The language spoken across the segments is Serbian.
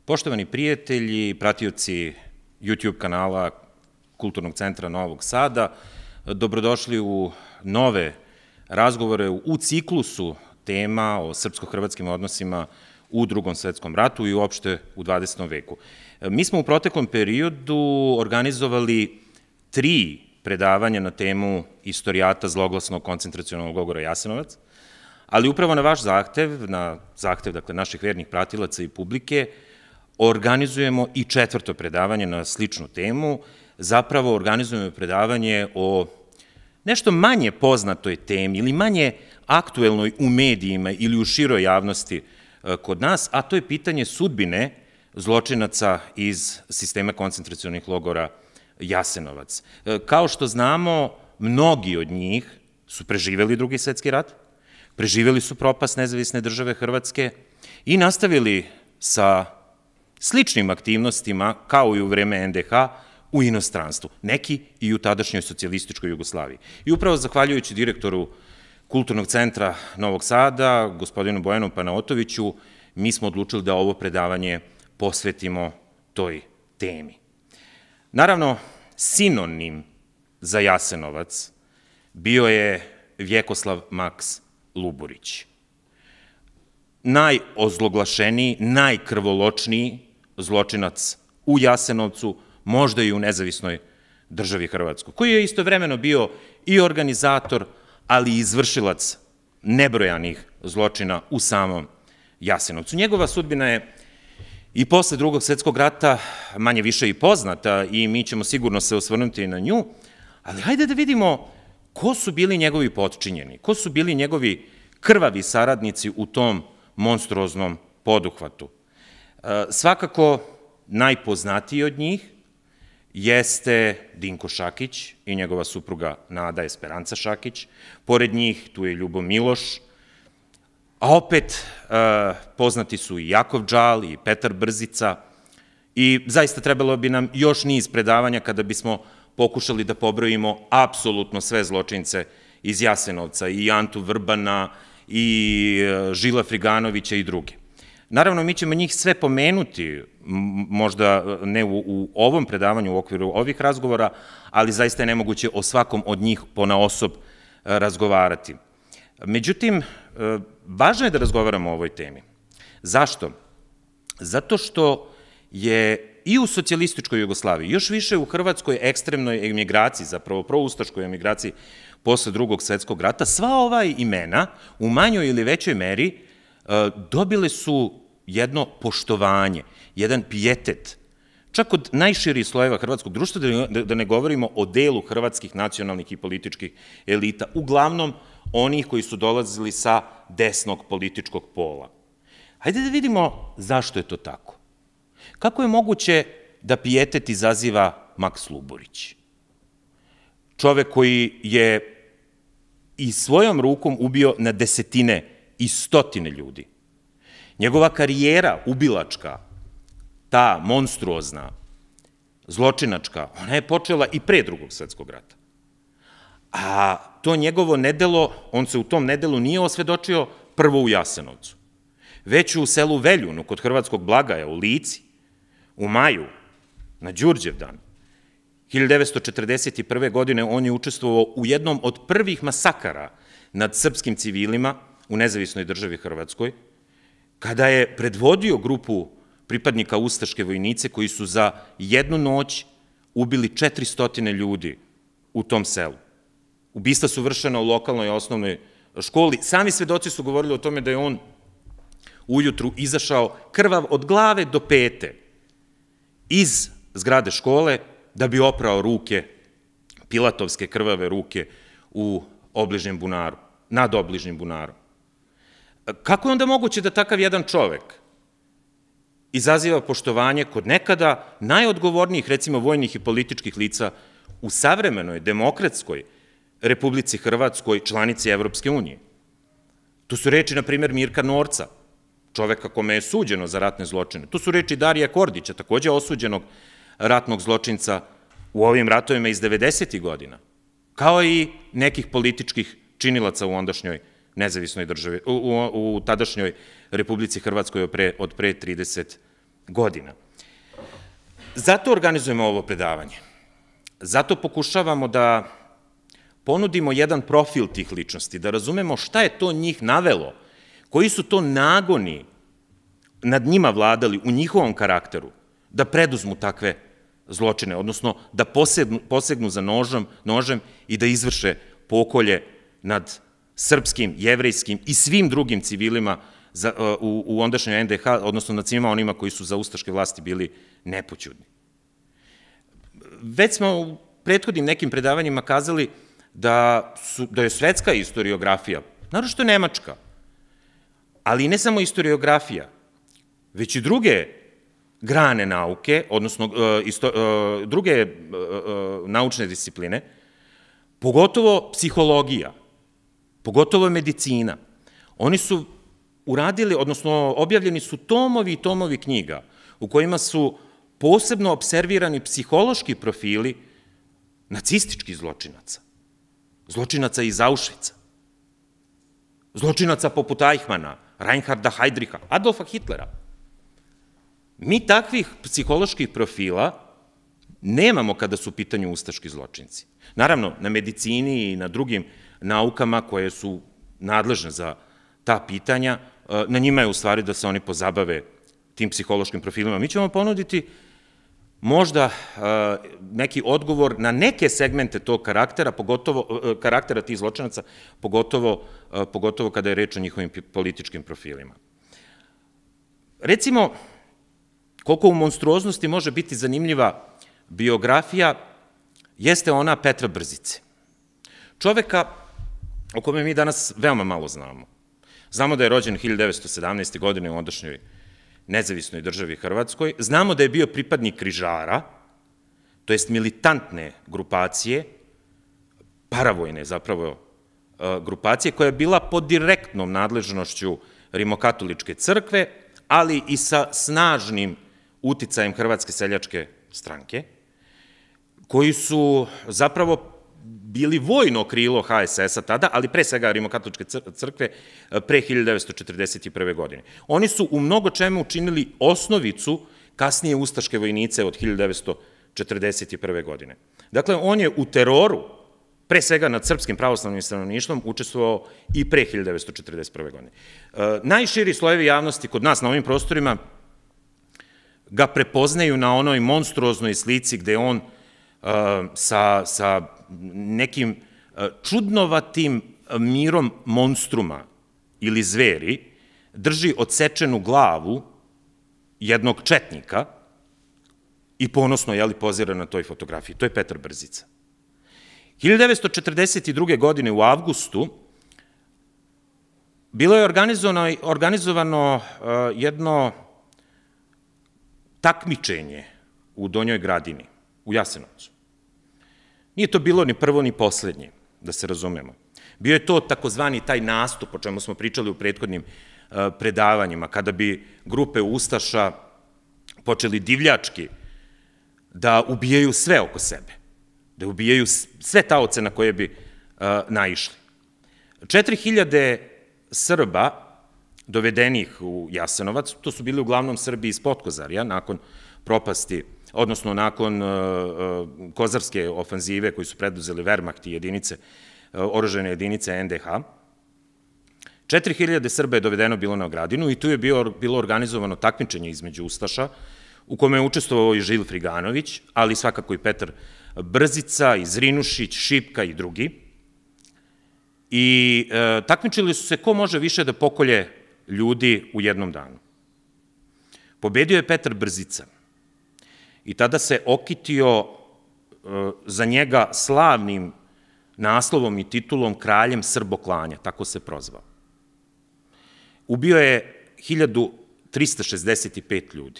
Poštovani prijatelji, pratioci YouTube kanala Kulturnog centra Novog Sada, dobrodošli u nove razgovore u ciklusu tema o srpsko-hrvatskim odnosima u Drugom svetskom ratu i uopšte u 20. veku. Mi smo u proteklom periodu organizovali 3 predavanja na temu istorijata zloglasnog koncentracionog logora Jasenovac, ali upravo na vaš zahtev, na zahtev naših vernih pratilaca i publike, organizujemo i 4. predavanje na sličnu temu. Zapravo organizujemo predavanje o nešto manje poznatoj temi ili manje aktuelnoj u medijima ili u široj javnosti kod nas, a to je pitanje sudbine zločinaca iz sistema koncentracionih logora Jasenovac. Kao što znamo, mnogi od njih su preživeli Drugi svetski rat, preživeli su propast nezavisne države Hrvatske i nastavili sa sličnim aktivnostima, kao i u vreme NDH, u inostranstvu, neki i u tadašnjoj socijalističkoj Jugoslaviji. I upravo zahvaljujući direktoru Kulturnog centra Novog Sada, gospodinu Bojanu Panaotoviću, mi smo odlučili da ovo predavanje posvetimo toj temi. Naravno, sinonim za Jasenovac bio je Vjekoslav Maks Luburić. Najozloglašeniji, najkrvoločniji zločinac u Jasenovcu, možda i u nezavisnoj državi Hrvatskoj, koji je istovremeno bio i organizator, ali i izvršilac nebrojanih zločina u samom Jasenovcu. Njegova sudbina je i posle Drugog svetskog rata manje više i poznata i mi ćemo sigurno se osvrnuti na nju, ali hajde da vidimo ko su bili njegovi potčinjeni, ko su bili njegovi krvavi saradnici u tom monstruoznom poduhvatu. Svakako, najpoznatiji od njih jeste Dinko Šakić i njegova supruga Nada Esperanca Šakić. Pored njih tu je Ljubo Miloš, a opet poznati su i Jakov Džal i Petar Brzica i zaista trebalo bi nam još niz predavanja kada bismo pokušali da pobrojimo apsolutno sve zločince iz Jasenovca, i Antu Vrbana, i Žila Friganovića i druge. Naravno, mi ćemo njih sve pomenuti, možda ne u ovom predavanju u okviru ovih razgovora, ali zaista je nemoguće o svakom od njih ponaosob razgovarati. Međutim, važno je da razgovaramo o ovoj temi. Zašto? Zato što je i u socijalističkoj Jugoslaviji, još više u hrvatskoj ekstremnoj emigraciji, zapravo proustaškoj emigraciji posle Drugog svetskog rata, sva ova imena u manjoj ili većoj meri dobile su jedno poštovanje, jedan pijetet, čak od najširih slojeva hrvatskog društva, da ne govorimo o delu hrvatskih nacionalnih i političkih elita, uglavnom onih koji su dolazili sa desnog političkog pola. Hajde da vidimo zašto je to tako. Kako je moguće da pijetet izaziva Maks Luburić? Čovek koji je i svojom rukom ubio na desetine i stotine ljudi. Njegova karijera ubilačka, ta monstruozna, zločinačka, ona je počela i pre Drugog svetskog rata. A to njegovo nedelo, on se u tom nedelu nije osvedočio prvo u Jasenovcu, već u selu Veljunu, kod Hrvatskog Blagaja, u Lici, u maju, na Đurđevdan. 1941. godine on je učestvovao u jednom od prvih masakara nad srpskim civilima u nezavisnoj državi Hrvatskoj, kada je predvodio grupu pripadnika ustaške vojnice koji su za jednu noć ubili 400 ljudi u tom selu. Ubistva su vršena u lokalnoj osnovnoj školi. Sami svedoci su govorili o tome da je on ujutru izašao krvav od glave do pete iz zgrade škole da bi oprao ruke, pilatovske krvave ruke u obližnjem bunaru, nad obližnjim bunarom. Kako je onda moguće da takav jedan čovek izaziva poštovanje kod nekada najodgovornijih, recimo, vojnih i političkih lica u savremenoj, demokratskoj Republici Hrvatskoj, članici Evropske unije? Tu su reči, na primjer, Mirka Norca, čoveka kome je suđeno za ratne zločine. Tu su reči Darija Kordića, takođe osuđenog ratnog zločinca u ovim ratovima iz 90. godina, kao i nekih političkih činilaca u ondašnjoj nezavisnoj državi, u tadašnjoj Republici Hrvatskoj od pre 30 godina. Zato organizujemo ovo predavanje. Zato pokušavamo da ponudimo jedan profil tih ličnosti, da razumemo šta je to njih navelo, koji su to nagoni nad njima vladali u njihovom karakteru, da preduzmu takve zločine, odnosno da posegnu za nožem i da izvrše pokolje nad srpskim, jevrejskim i svim drugim civilima u ondašnjoj NDH, odnosno nad svima onima koji su za ustaške vlasti bili nepoćudni. Već smo u prethodnim nekim predavanjima kazali da je svetska istoriografija, naročito nemačka, ali i ne samo istoriografija, već i druge grane nauke, odnosno druge naučne discipline, pogotovo psihologija, pogotovo medicina. Oni su uradili, odnosno objavljeni su tomovi i tomovi knjiga u kojima su posebno observirani psihološki profili nacističkih zločinaca, zločinaca iz Auschwitza, zločinaca poput Eichmana, Reinharda Heydricha, Adolfa Hitlera. Mi takvih psiholoških profila nemamo kada su u pitanju ustaški zločinci. Naravno, na medicini i na drugim naukama koje su nadležne za ta pitanja, na njima je u stvari da se oni pozabave tim psihološkim profilima. Mi ćemo ponuditi možda neki odgovor na neke segmente tog karaktera, karaktera tih zločinaca, pogotovo kada je reč o njihovim političkim profilima. Recimo, koliko u monstruoznosti može biti zanimljiva biografija, jeste ona Petra Brzice. Čoveka o kome mi danas veoma malo znamo. Znamo da je rođen 1917. godine u ondašnjoj nezavisnoj državi Hrvatskoj. Znamo da je bio pripadnik križara, to jest militantne grupacije, paravojne zapravo grupacije, koja je bila pod direktnom nadležnošću Rimokatoličke crkve, ali i sa snažnim uticajem Hrvatske seljačke stranke, koji su zapravo bili vojno krilo HSS-a tada, ali pre svega Rimokatoličke crkve pre 1941. godine. Oni su u mnogo čemu učinili osnovicu kasnije ustaške vojnice od 1941. godine. Dakle, on je u teroru, pre svega nad srpskim pravoslavnim stanovništvom, učestvovao i pre 1941. godine. Najširi slojevi javnosti kod nas na ovim prostorima ga prepoznaju na onoj monstruoznoj slici gde on sa nekim čudnovatim mirom monstruma ili zveri drži odsečenu glavu jednog četnika i ponosno pozira na toj fotografiji. To je Petar Brzica. 1942. godine u avgustu bilo je organizovano jedno takmičenje u Donjoj Gradini, u Jasenovcu. Nije to bilo ni prvo ni poslednje, da se razumemo. Bio je to takozvani taj nastup, o čemu smo pričali u prethodnim predavanjima, kada bi grupe ustaša počeli divljački da ubijaju sve oko sebe, da ubijaju sve taoce na koje bi naišli. 4000 Srba dovedenih u Jasenovac, to su bili uglavnom Srbi iz Potkozarja, nakon propasti, odnosno nakon Kozarske ofanzive koju su preduzeli Wehrmacht i oružane jedinice NDH. 4000 Srba je dovedeno bilo na Gradinu i tu je bilo organizovano takmičenje između ustaša, u kome je učestvovao i Žil Friganović, ali svakako i Petar Brzica, i Zrinušić, Šipka i drugi. I takmičili su se ko može više da pokolje ljudi u jednom danu. Pobedio je Petar Brzica i tada se okitio za njega slavnim naslovom i titulom kraljem srboklanja, tako se prozvao. Ubio je 1365 ljudi.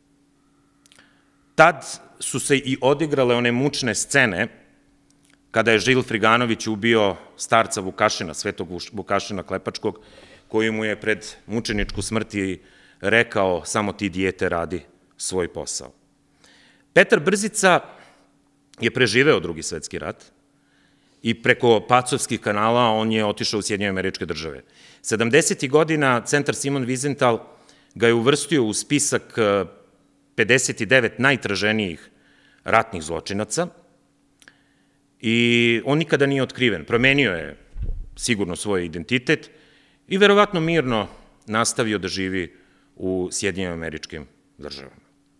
Tad su se i odigrale one mučne scene kada je Žil Friganović ubio starca Vukašina, svetog Vukašina Klepačkog, koji mu je pred mučeničku smrti rekao: samo ti, dijete, radi svoj posao. Petar Brzica je preživeo Drugi svetski rat i preko Pacovskih kanala on je otišao u Sjedinjene Američke Države. 70. godina centar Simon Wiesenthal ga je uvrstio u spisak 59 najtraženijih ratnih zločinaca i on nikada nije otkriven. Promenio je sigurno svoj identitet i verovatno mirno nastavio da živi u Sjedinjenim Američkim Državama.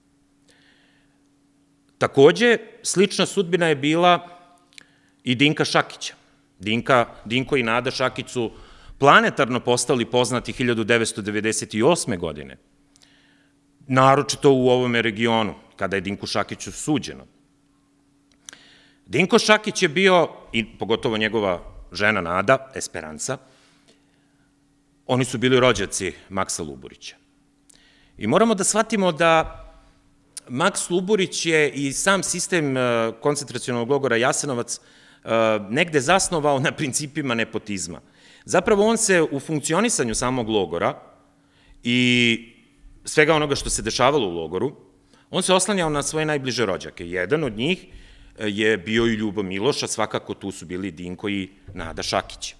Takođe, slična sudbina je bila i Dinka Šakića. Dinko i Nada Šakić su planetarno postali poznati 1998. godine, naročito u ovome regionu, kada je Dinku Šakiću suđeno. Dinko Šakić je bio, i pogotovo njegova žena Nada, Esperanca, oni su bili rođaci Maksa Luburića. I moramo da shvatimo da Maks Luburić je i sam sistem koncentracionog logora Jasenovac negde zasnovao na principima nepotizma. Zapravo on se u funkcionisanju samog logora i svega onoga što se dešavalo u logoru, on se oslanjao na svoje najbliže rođake. Jedan od njih je bio i Ljubo Miloš, a svakako tu su bili Dinko i Nada Šakić.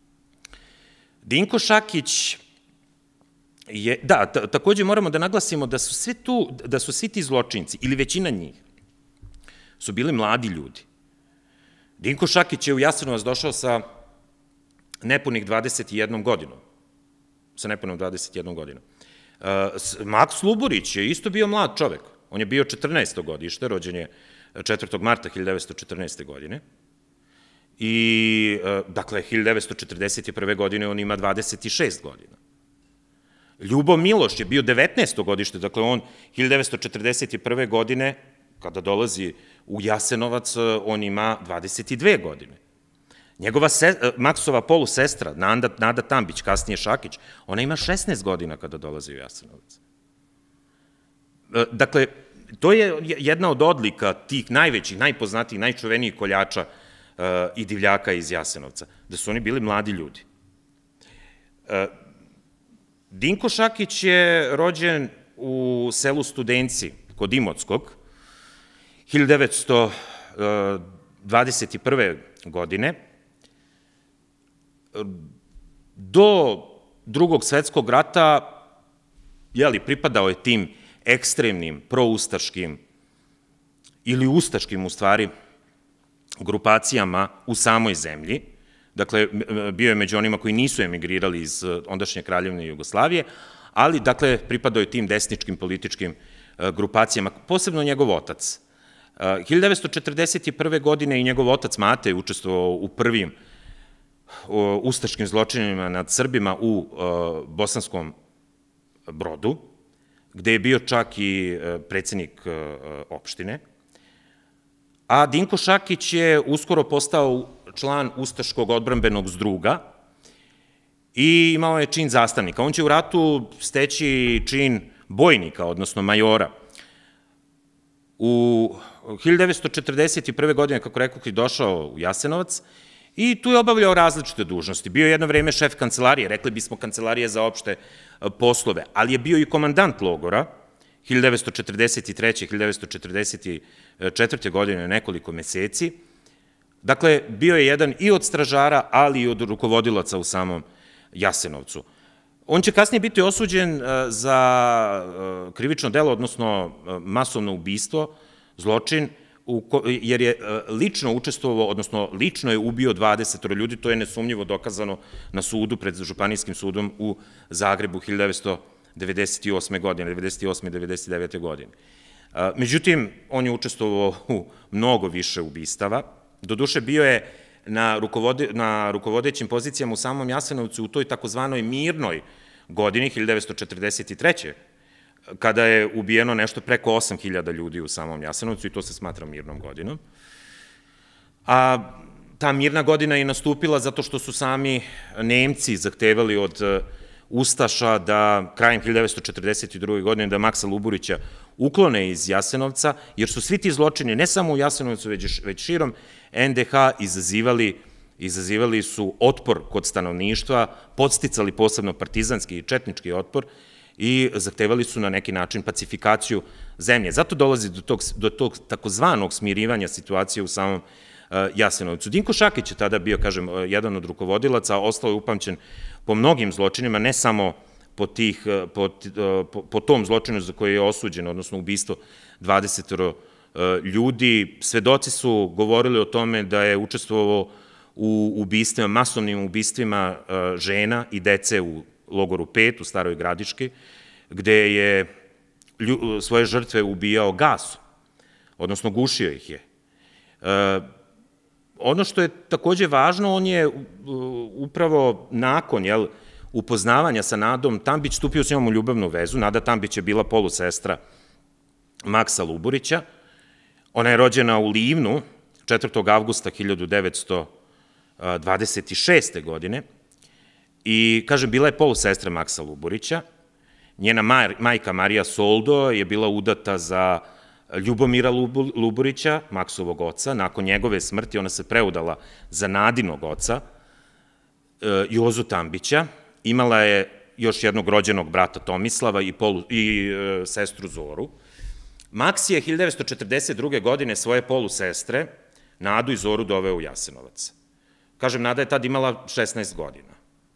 Dinko Šakić je, da, takođe moramo da naglasimo da su svi ti zločinci, ili većina njih, su bili mladi ljudi. Dinko Šakić je u Jasenovac došao sa nepunih 21 godinom. Sa nepunom 21 godinom. Maks Luburić je isto bio mlad čovek. On je bio 14. godište, rođen je 4. marta 1914. godine. I, dakle, 1941. godine on ima 26 godina. Ljubo Miloš je bio 19. godište, dakle, on 1941. godine, kada dolazi u Jasenovac, on ima 22 godine. Njegova Maksova polusestra, Nada Tambić, kasnije Šakić, ona ima 16 godina kada dolazi u Jasenovac. Dakle, to je jedna od odlika tih najvećih, najpoznatijih, najčuvenijih koljača i divljaka iz Jasenovca, da su oni bili mladi ljudi. Dinko Šakić je rođen u selu Studenci kod Imotskog 1921. godine. Do Drugog svetskog rata pripadao je tim ekstremnim, proustaškim ili ustaškim, u stvari, grupacijama u samoj zemlji. Dakle, bio je među onima koji nisu emigrirali iz ondašnje Kraljevine Jugoslavije, ali, dakle, pripadao je tim desničkim političkim grupacijama, posebno njegov otac. 1941. godine i njegov otac Mate je učestvovao u prvim ustaškim zločinima nad Srbima u Bosanskom Brodu, gde je bio čak i predsednik opštine, a Dinko Šakić je uskoro postao član Ustaškog odbrambenog zdruga i imao je čin zastavnika. On će u ratu steći čin bojnika, odnosno majora. U 1941. godine, kako rekao, je došao u Jasenovac i tu je obavljao različite dužnosti. Bio je jedno vreme šef kancelarije, rekli bismo kancelarije za opšte poslove, ali je bio i komandant logora 1943. 1944. godine, nekoliko meseci. Dakle, bio je jedan i od stražara, ali i od rukovodilaca u samom Jasenovcu. On će kasnije biti osuđen za krivično delo, odnosno masovno ubistvo, zločin, jer je lično učestvovao, odnosno lično je ubio 20 ljudi, to je nesumnjivo dokazano na sudu, pred Županijskim sudom u Zagrebu 1998. godine, 98. i 99. godine. Međutim, on je učestvovao u mnogo više ubistava. Doduše, bio je na rukovodećim pozicijama u samom Jasenovcu u toj takozvanoj mirnoj godini, 1943. kada je ubijeno nešto preko 8.000 ljudi u samom Jasenovcu i to se smatra mirnom godinom. A ta mirna godina je nastupila zato što su sami Nemci zahtevali od Ustaša da krajem 1942. godine da Maksa Luburića uklone iz Jasenovca, jer su svi ti zločini, ne samo u Jasenovcu, već širom NDH, izazivali su otpor kod stanovništva, podsticali posebno partizanski i četnički otpor i zahtevali su na neki način pacifikaciju zemlje. Zato dolazi do tog takozvanog smirivanja situacije u samom Jasenovcu. Dinko Šakić je tada bio, kažem, jedan od rukovodilaca, ostao je upamćen po mnogim zločinima, ne samo po tom zločinu za koje je osuđen, odnosno ubistvo 20 ljudi. Svedoci su govorili o tome da je učestvovao u ubistvima, masovnim ubistvima žena i dece u logoru 5 u Staroj Gradiški, gde je svoje žrtve ubijao gasom, odnosno gušio ih je. Ono što je takođe važno, on je upravo nakon upoznavanja sa Nadom Tambić stupio s njom u ljubavnu vezu. Nada Tambić je bila polusestra Maksa Luburića. Ona je rođena u Livnu 4. avgusta 1926. godine i, kažem, bila je polusestra Maksa Luburića. Njena majka Marija Soldo je bila udata za Ljubomira Luburića, Maksovog oca. Nakon njegove smrti ona se preudala za Nadinog oca, Jozu Tambića. Imala je još jednog rođenog brata Tomislava i sestru Zoru. Maks je 1942. godine svoje polusestre, Nadu i Zoru, doveo u Jasenovac. Kažem, Nada je tad imala 16 godina.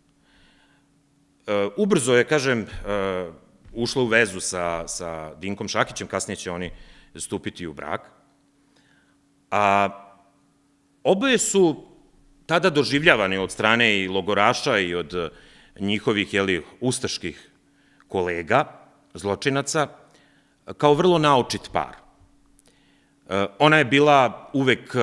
Ubrzo je, kažem, ušla u vezu sa Dinkom Šakićem, kasnije će oni stupiti u brak. A oboje su tada doživljavani od strane i logoraša i od njihovih, ustaških kolega, zločinaca, kao vrlo naočit par. Ona je bila uvek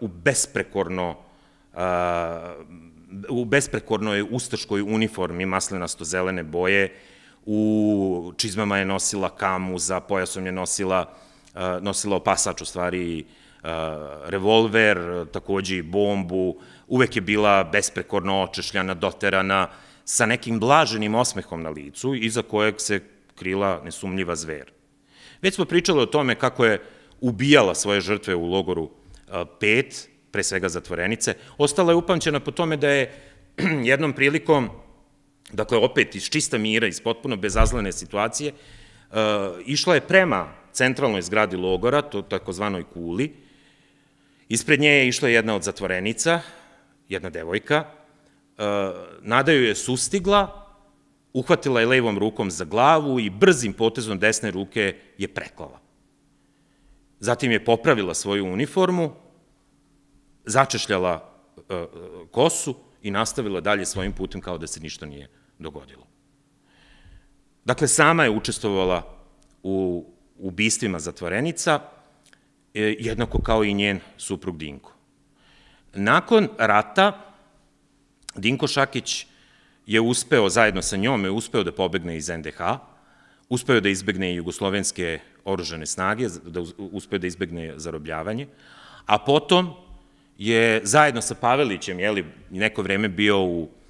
u besprekornoj ustaškoj uniformi maslenasto-zelene boje, u čizmama je nosila kamu, za pojasom je nosila opasač, u stvari revolver, takođe i bombu, uvek je bila besprekorno očešljana, doterana, sa nekim blaženim osmehom na licu, iza kojeg se krila nesumnjiva zver. Već smo pričali o tome kako je ubijala svoje žrtve u logoru 5, pre svega zatvorenice. Ostala je upamćena po tome da je jednom prilikom, dakle opet iz čista mira, iz potpuno bezazlene situacije, išla je prema centralnoj zgradi logora, to takozvanoj kuli. Ispred nje je išla jedna od zatvorenica, jedna devojka. Nada ju je sustigla, uhvatila je levom rukom za glavu i brzim potezom desne ruke je preklala. Zatim je popravila svoju uniformu, začešljala kosu i nastavila dalje svojim putem kao da se ništa nije dogodilo. Dakle, sama je učestvovala u ubistvima zatvorenica, jednako kao i njen suprug Dinko. Nakon rata, Dinko Šakić je uspeo, zajedno sa njom, da pobegne iz NDH, uspeo da izbegne i jugoslovenske oružane snage, da uspeo da izbegne zarobljavanje, a potom je zajedno sa Pavelićem, neko vreme bio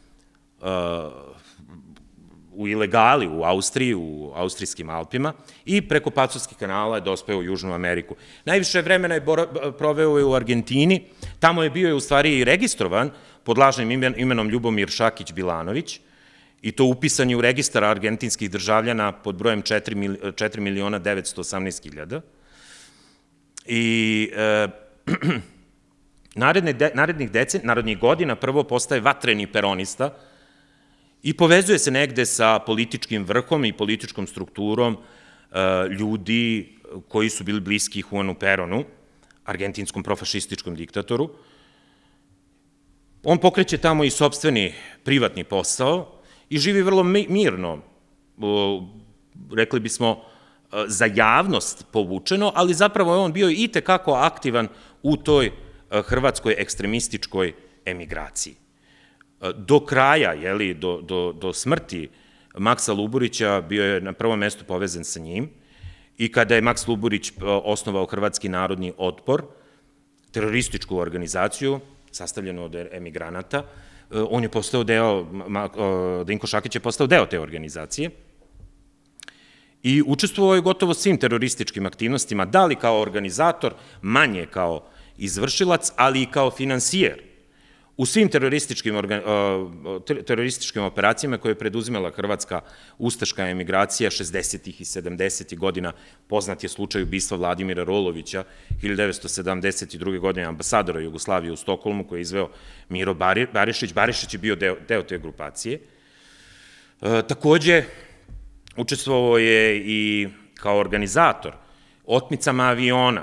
u ilegali u Austriji, u austrijskim Alpima, i preko Pacovskih kanala je dospeo u Južnu Ameriku. Najviše vremena je proveo u Argentini, tamo je bio u stvari i registrovan pod lažnim imenom Ljubomir Šakić Bilanović, i to upisan je u registar argentinskih državljana pod brojem 4.918.000. I narednih godina prvo postaje vatreni peronista i povezuje se negde sa političkim vrhom i političkom strukturom ljudi koji su bili bliski Juanu Peronu, argentinskom profašističkom diktatoru. On pokreće tamo i sopstveni privatni posao i živi vrlo mirno, rekli bismo za javnost povučeno, ali zapravo je on bio i tekako aktivan u toj hrvatskoj ekstremističkoj emigraciji. Do kraja, do smrti Maksa Luburića bio je na prvom mestu povezan sa njim, i kada je Maks Luburić osnovao Hrvatski narodni otpor, terorističku organizaciju, sastavljenu od emigranata, on je postao Dinko Šakić je postao deo te organizacije i učestvovao je gotovo svim terorističkim aktivnostima, da li kao organizator, manje kao izvršilac, ali i kao finansijer u svim terorističkim operacijama koje je preduzimala hrvatska ustaška emigracija 60. i 70. godina. Poznat je slučaj ubistva Vladimira Rolovića 1972. godine, ambasadora Jugoslavije u Stokholmu, koji je izveo Miro Barišić. Barišić je bio deo te grupacije. Takođe, učestvovao je i kao organizator otmicama aviona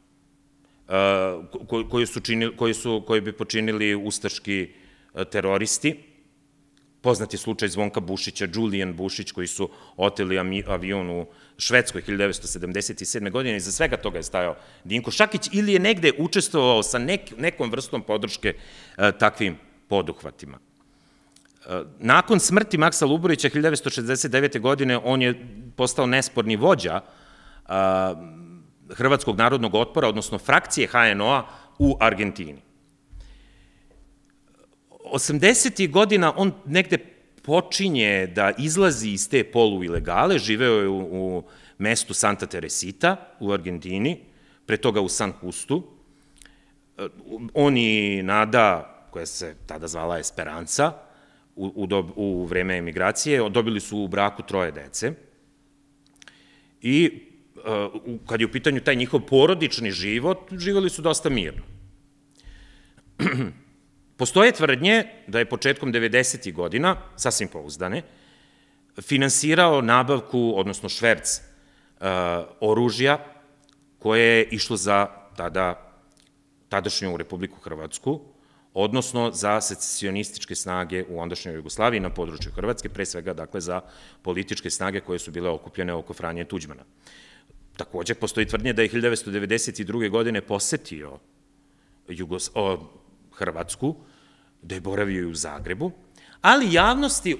koje bi počinili ustaški teroristi. Poznat je slučaj Zvonka Bušića, Julijan Bušić, koji su oteli avion u Švedskoj 1977. godine. Iza svega toga je stajao Dinko Šakić ili je negde učestvovao sa nekom vrstom podrške takvim poduhvatima. Nakon smrti Maksa Luburića 1969. godine on je postao nesporni vođa Hrvatskog narodnog otpora, odnosno frakcije HNO-a u Argentini. 80. godina on negde počinje da izlazi iz te poluilegale, živeo je u mestu Santa Teresita u Argentini, pre toga u San Justu. On i Nada, koja se tada zvala Esperanca, u vreme emigracije, dobili su u braku 3 dece. I kad je u pitanju taj njihov porodični život, živeli su dosta mirno. Postoje tvrdnje da je početkom 90. godina, sasvim pouzdane, finansirao nabavku, odnosno šverc oružja koje je išlo za tadašnju Republiku Hrvatsku, odnosno za secesionističke snage u ondašnjoj Jugoslaviji na području Hrvatske, pre svega, dakle, za političke snage koje su bile okupljene oko Franje Tuđmana. Takođe, postoji tvrdnje da je 1992. godine posetio Hrvatsku, da je boravio i u Zagrebu, ali javnosti,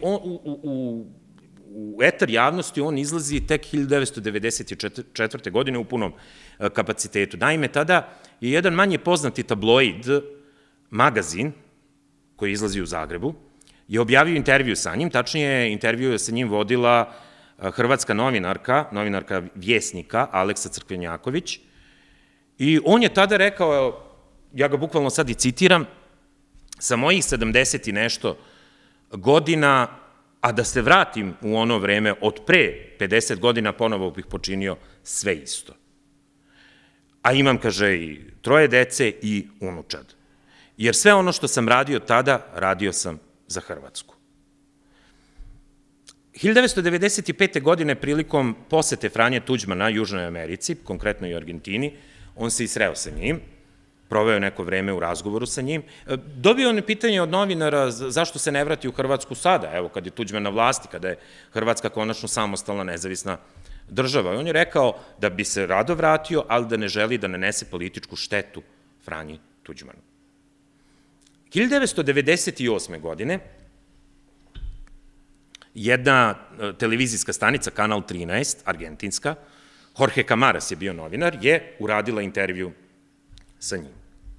u etar javnosti on izlazi tek 1994. godine u punom kapacitetu. Naime, tada je jedan manje poznati tabloid, magazin, koji izlazi u Zagrebu, je objavio intervju sa njim, tačnije intervju je sa njim vodila hrvatska novinarka Vjesnika, Aleksa Crkvenjaković, i on je tada rekao, ja ga bukvalno sad i citiram, sa mojih 70 i nešto godina, a da se vratim u ono vreme od pre 50 godina, ponovo bih počinio sve isto. A imam, kaže, i 3 dece i unučad. Jer sve ono što sam radio tada, radio sam za Hrvatsku. 1995. godine, prilikom posete Franje Tuđmana Južnoj Americi, konkretno i Argentini, on se i sreo sa njim, proveo neko vreme u razgovoru sa njim. Dobio on pitanje od novinara zašto se ne vrati u Hrvatsku sada, evo, kad je Tuđman na vlasti, kada je Hrvatska konačno samostalna nezavisna država. I on je rekao da bi se rado vratio, ali da ne želi da nanese političku štetu Franji Tuđmanu. 1998. godine jedna televizijska stanica, Kanal 13, argentinska, Jorge Camaras je bio novinar, je uradila intervju sa njim.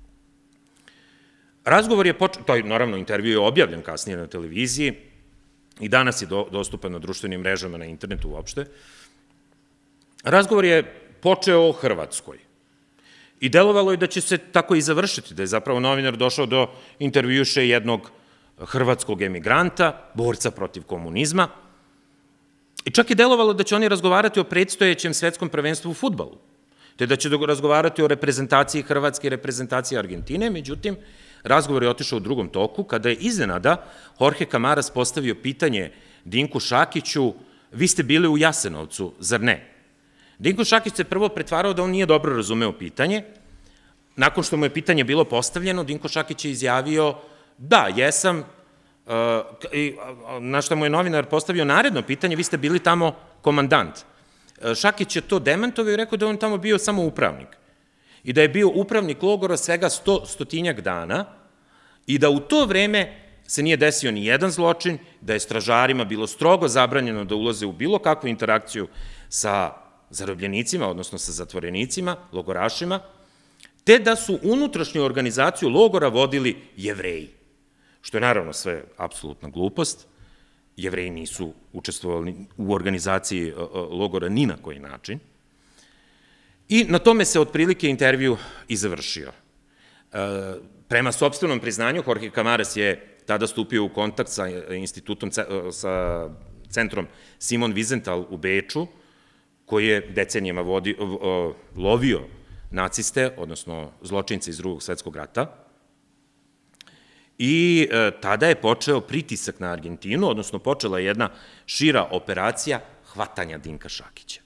Razgovor je počeo, taj, naravno, intervju je objavljen kasnije na televiziji i danas je dostupan na društvenim mrežama, na internetu uopšte. Razgovor je počeo o Hrvatskoj i delovalo je da će se tako i završiti, da je zapravo novinar došao do intervjuše jednog hrvatskog emigranta, borca protiv komunizma, i čak je delovalo da će oni razgovarati o predstojećem svetskom prvenstvu u fudbalu, te da će razgovarati o reprezentaciji Hrvatske i reprezentaciji Argentine. Međutim, razgovor je otišao u drugom toku, kada je iznenada Jorge Camaras postavio pitanje Dinku Šakiću, vi ste bili u Jasenovcu, zar ne? Dinko Šakić se prvo pretvarao da on nije dobro razumeo pitanje. Nakon što mu je pitanje bilo postavljeno, Dinko Šakić je izjavio da, jesam, na što mu je novinar postavio naredno pitanje, vi ste bili tamo komandant. Šakić je to demantovao i rekao da je on tamo bio samo upravnik i da je bio upravnik logora svega 100 dana i da u to vreme se nije desio ni jedan zločin, da je stražarima bilo strogo zabranjeno da ulaze u bilo kakvu interakciju sa zarobljenicima, odnosno sa zatvorenicima, logorašima, te da su unutrašnju organizaciju logora vodili Jevreji, što je naravno sve apsolutna glupost. Jevreji nisu učestvovali u organizaciji logora ni na koji način. I na tome se otprilike intervju i završio. Prema sopstvenom priznanju, Jorge Camaras je tada stupio u kontakt sa institutom, sa centrom Simon Wiesenthal u Beču, koji je decenijama lovio naciste, odnosno zločince iz Drugog svetskog rata. I tada je počeo pritisak na Argentinu, odnosno počela je jedna šira operacija hvatanja Dinka Šakića.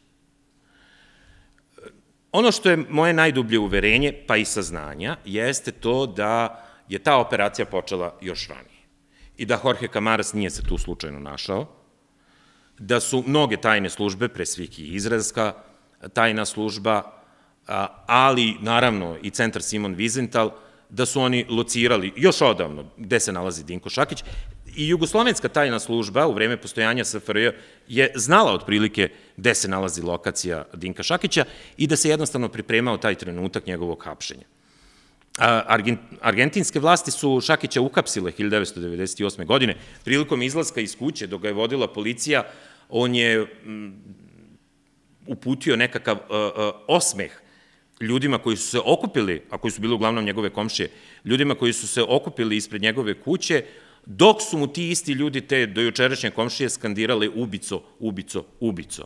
Ono što je moje najdublje uverenje, pa i saznanja, jeste to da je ta operacija počela još ranije. I da Jorge Camaras nije se tu slučajno našao, da su mnoge tajne službe, pre svih i izraelska tajna služba, ali naravno i centar Simon Wiesenthal, da su oni locirali još odavno gde se nalazi Dinko Šakić i jugoslovenska tajna služba u vreme postojanja SFRJ je znala otprilike gde se nalazi lokacija Dinka Šakića i da se jednostavno pripremao taj trenutak njegovog hapšenja. Argentinske vlasti su Šakića uhapsile 1998. godine. Prilikom izlaska iz kuće, dok ga je vodila policija, on je uputio nekakav osmeh ljudima koji su se okupili, a koji su bili uglavnom njegove komšije, ljudima koji su se okupili ispred njegove kuće, dok su mu ti isti ljudi, te dojučerašnje komšije, skandirale ubico, ubico, ubico.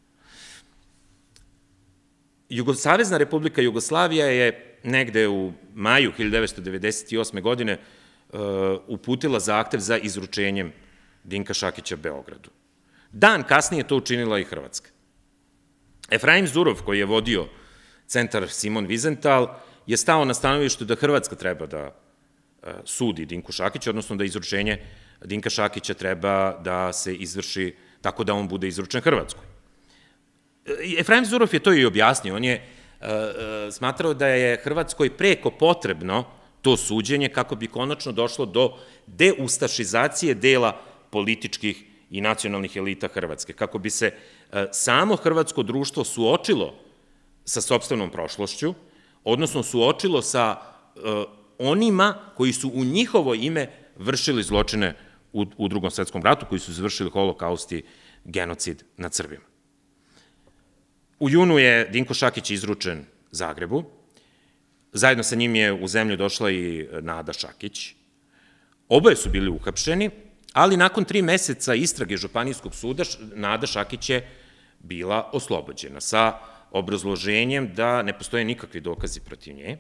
Savezna Republika Jugoslavija je negde u maju 1998. godine uputila zahtev za izručenjem Dinka Šakića Beogradu. Dan kasnije to učinila i Hrvatska. Efraim Zurov, koji je vodio centar Simon Wiesenthal, je stao na stanovištu da Hrvatska treba da sudi Dinku Šakiću, odnosno da izručenje Dinka Šakića treba da se izvrši tako da on bude izručen Hrvatskoj. Efraim Zurov je to i objasnio. On je smatrao da je Hrvatskoj preko potrebno to suđenje kako bi konačno došlo do deustašizacije dela političkih i nacionalnih elita Hrvatske, kako bi se samo hrvatsko društvo suočilo sa sopstvenom prošlošću, odnosno suočilo sa onima koji su u njihovo ime vršili zločine u Drugom svetskom ratu, koji su izvršili holokaust i genocid nad Srbima. U junu je Dinko Šakić izručen Zagrebu. Zajedno sa njim je u zemlju došla i Nada Šakić. Oboje su bili uhapšeni, ali nakon 3 meseca istrage Županijskog suda Nada Šakić je bila oslobođena sa obrazloženjem da ne postoje nikakvi dokazi protiv nje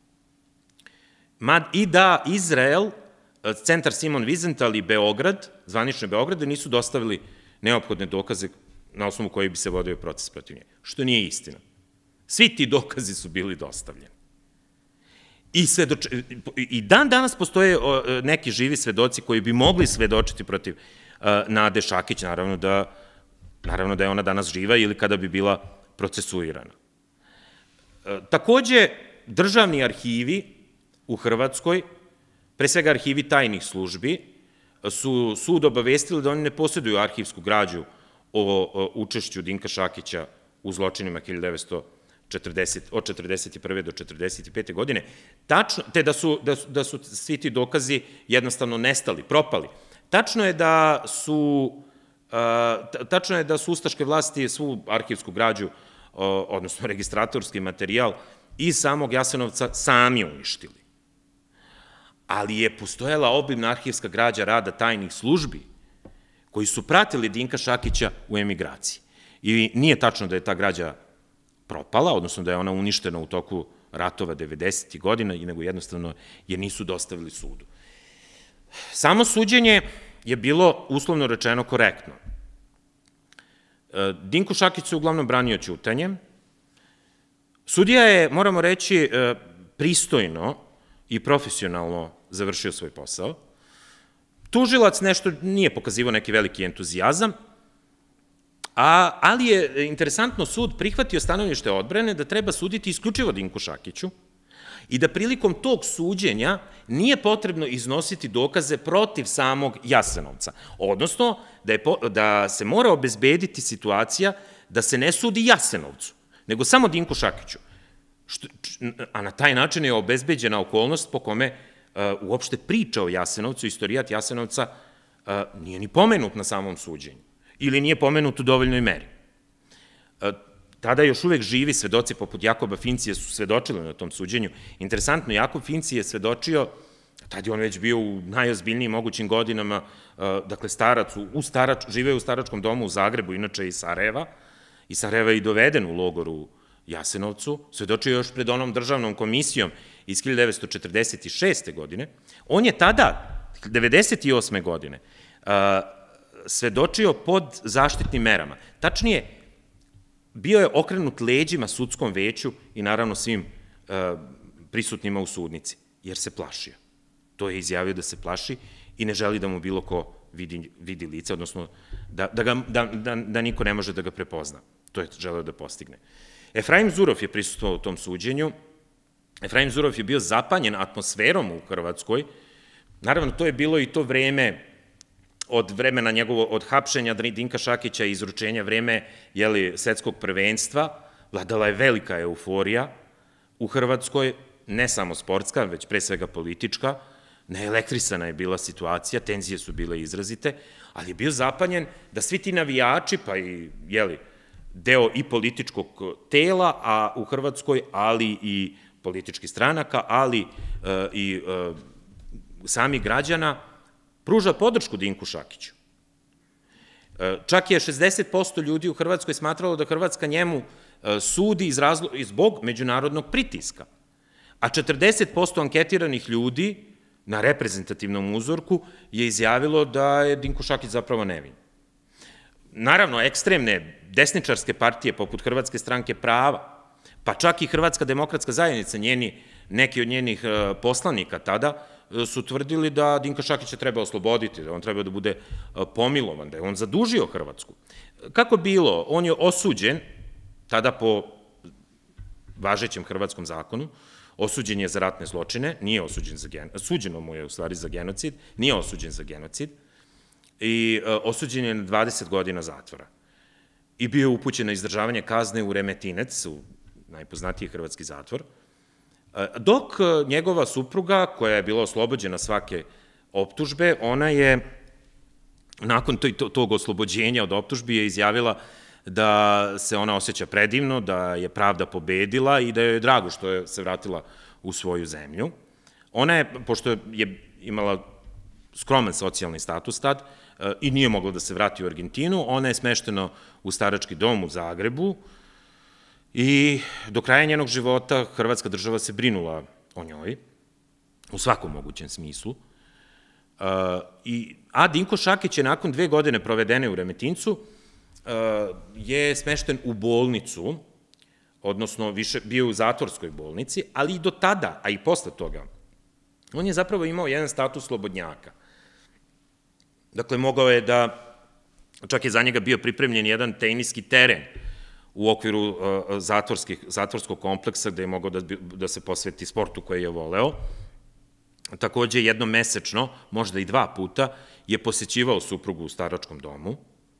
i da Izrael, centar Simon Wiesenthal i Beograd, zvanične Beograde, nisu dostavili neophodne dokaze na osnovu koji bi se vodio proces protiv nje, što nije istina. Svi ti dokazi su bili dostavljeni. I dan danas postoje neki živi svedoci koji bi mogli svedočiti protiv Nade Šakić, naravno da je ona danas živa ili kada bi bila procesuirana. Takođe, državni arhivi u Hrvatskoj, pre svega arhivi tajnih službi, su sud obavestili da oni ne posjeduju arhivsku građu o učešću Dinka Šakića u zločinima od 1941. do 1945. godine, te da su svi ti dokazi jednostavno nestali, propali. Tačno je da su ustaške vlasti svu arhivsku građu, odnosno registratorski materijal iz samog Jasenovca sami uništili. Ali je postojala obimna arhivska građa rada tajnih službi koji su pratili Dinka Šakića u emigraciji. I nije tačno da je ta građa propala, odnosno da je ona uništena u toku ratova 90. godina, nego jednostavno je nisu dostavili sudu. Samo suđenje je bilo, uslovno rečeno, korektno. Dinko Šakić se uglavnom branio ćutanjem. Sudija je, moramo reći, pristojno i profesionalno završio svoj posao. Tužilac nešto nije pokazivao neki veliki entuzijazam, ali je interesantno sud prihvatio stanovište odbrane da treba suditi isključivo Dinku Šakiću i da prilikom tog suđenja nije potrebno iznositi dokaze protiv samog Jasenovca, odnosno da se mora obezbediti situacija da se ne sudi Jasenovcu, nego samo Dinku Šakiću, a na taj način je obezbeđena okolnost po kome uopšte priča o Jasenovcu, istorijat Jasenovca nije ni pomenut na samom suđenju ili nije pomenut u dovoljnoj meri. Tada još uvek živi svedoci poput Jakoba Fincije su svedočili na tom suđenju. Interesantno, Jakob Fincije je svedočio, tada je on već bio u najozbiljnijim mogućim godinama, dakle starac, živeo u staračkom domu u Zagrebu, inače iz Sarajeva, i Sarajeva je i doveden u logoru Jasenovcu, svedočio je još pred onom državnom komisijom iz 1946. godine. On je tada, 1998. godine, svedočio pod zaštitnim merama. Tačnije, bio je okrenut leđima sudskom veću i naravno svim prisutnima u sudnici, jer se plašio. To je izjavio da se plaši i ne želi da mu bilo ko vidi lice, odnosno da niko ne može da ga prepozna. To je želeo da postigne. Efraim Zurof je prisustvovao u tom suđenju. Efraim Zurof je bio zapanjen atmosferom u Hrvatskoj. Naravno, to je bilo i to vreme od vremena od hapšenja Dinka Šakića i izručenja, vreme svetskog prvenstva. Vladala je velika euforija u Hrvatskoj, ne samo sportska, već pre svega politička. Neelektrisana je bila situacija, tenzije su bile izrazite, ali je bio zapanjen da svi ti navijači, pa i, deo i političkog tela u Hrvatskoj, ali i političkih stranaka, ali i samih građana, pruža podršku Dinku Šakiću. Čak je 60% ljudi u Hrvatskoj smatralo da Hrvatska njemu sudi zbog međunarodnog pritiska, a 40% anketiranih ljudi na reprezentativnom uzorku je izjavilo da je Dinko Šakić zapravo nevin. Naravno, ekstremne desničarske partije poput Hrvatske stranke prava, pa čak i Hrvatska demokratska zajednica, neki od njenih poslanika tada, su tvrdili da Dinka Šakića treba osloboditi, da on treba da bude pomilovan, da je on zadužio Hrvatsku. Kako bilo, on je osuđen, tada po važećem hrvatskom zakonu, osuđen je za ratne zločine, nije osuđen za genocid, suđeno mu je u stvari za genocid, nije osuđen za genocid, i osuđen je na 20 godina zatvora. I bio je upućen na izdržavanje kazne u Remetinec, u najpoznatiji hrvatski zatvor, dok njegova supruga, koja je bila oslobođena svake optužbe, ona je, nakon tog oslobođenja od optužbi, je izjavila da se ona osjeća predivno, da je pravda pobedila i da joj je drago što je se vratila u svoju zemlju. Ona je, pošto je imala skroman socijalni status tad i nije mogla da se vrati u Argentinu, ona je smeštena u starački dom u Zagrebu i do kraja njenog života Hrvatska država se brinula o njoj, u svakom mogućem smislu. A Dinko Šakić je nakon 2 godine provedene u Remetincu je smešten u bolnicu, odnosno više bio u zatvorskoj bolnici, ali i do tada, a i posle toga, on je zapravo imao jedan status slobodnjaka. Dakle, mogao je da, čak je za njega bio pripremljen jedan teniski teren u okviru zatvorskog kompleksa gde je mogao da se posveti sportu koji je voleo. Takođe, jednom mesečno, možda i 2 puta, je posećivao suprugu u staračkom domu.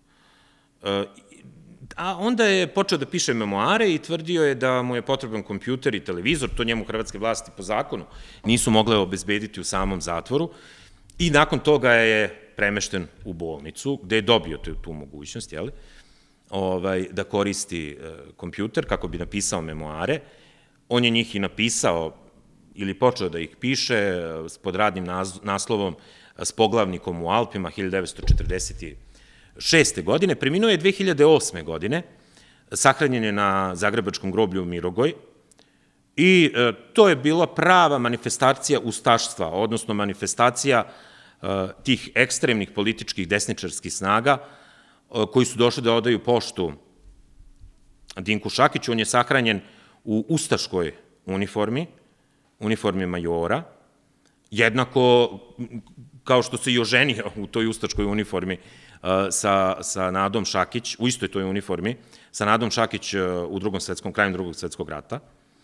A onda je počeo da piše memoare i tvrdio je da mu je potreban kompjuter i televizor, to njemu hrvatske vlasti po zakonu nisu mogle obezbediti u samom zatvoru, i nakon toga je premešten u bolnicu, gde je dobio tu mogućnost, da koristi kompjuter kako bi napisao memoare. On je njih i napisao ili počeo da ih piše pod radnim naslovom S poglavnikom u Alpima 1946. godine. Preminuo je 2008. godine, sahranjen je na zagrebačkom groblju Mirogoj i to je bila prava manifestacija ustaštva, odnosno manifestacija tih ekstremnih političkih desničarskih snaga koji su došli da odaju poštu Dinku Šakiću. On je sahranjen u ustaškoj uniformi majora, jednako kao što se i oženio u toj ustaškoj uniformi sa Nadom Šakić, u istoj toj uniformi, sa Nadom Šakić u krajem Drugog svetskog rata.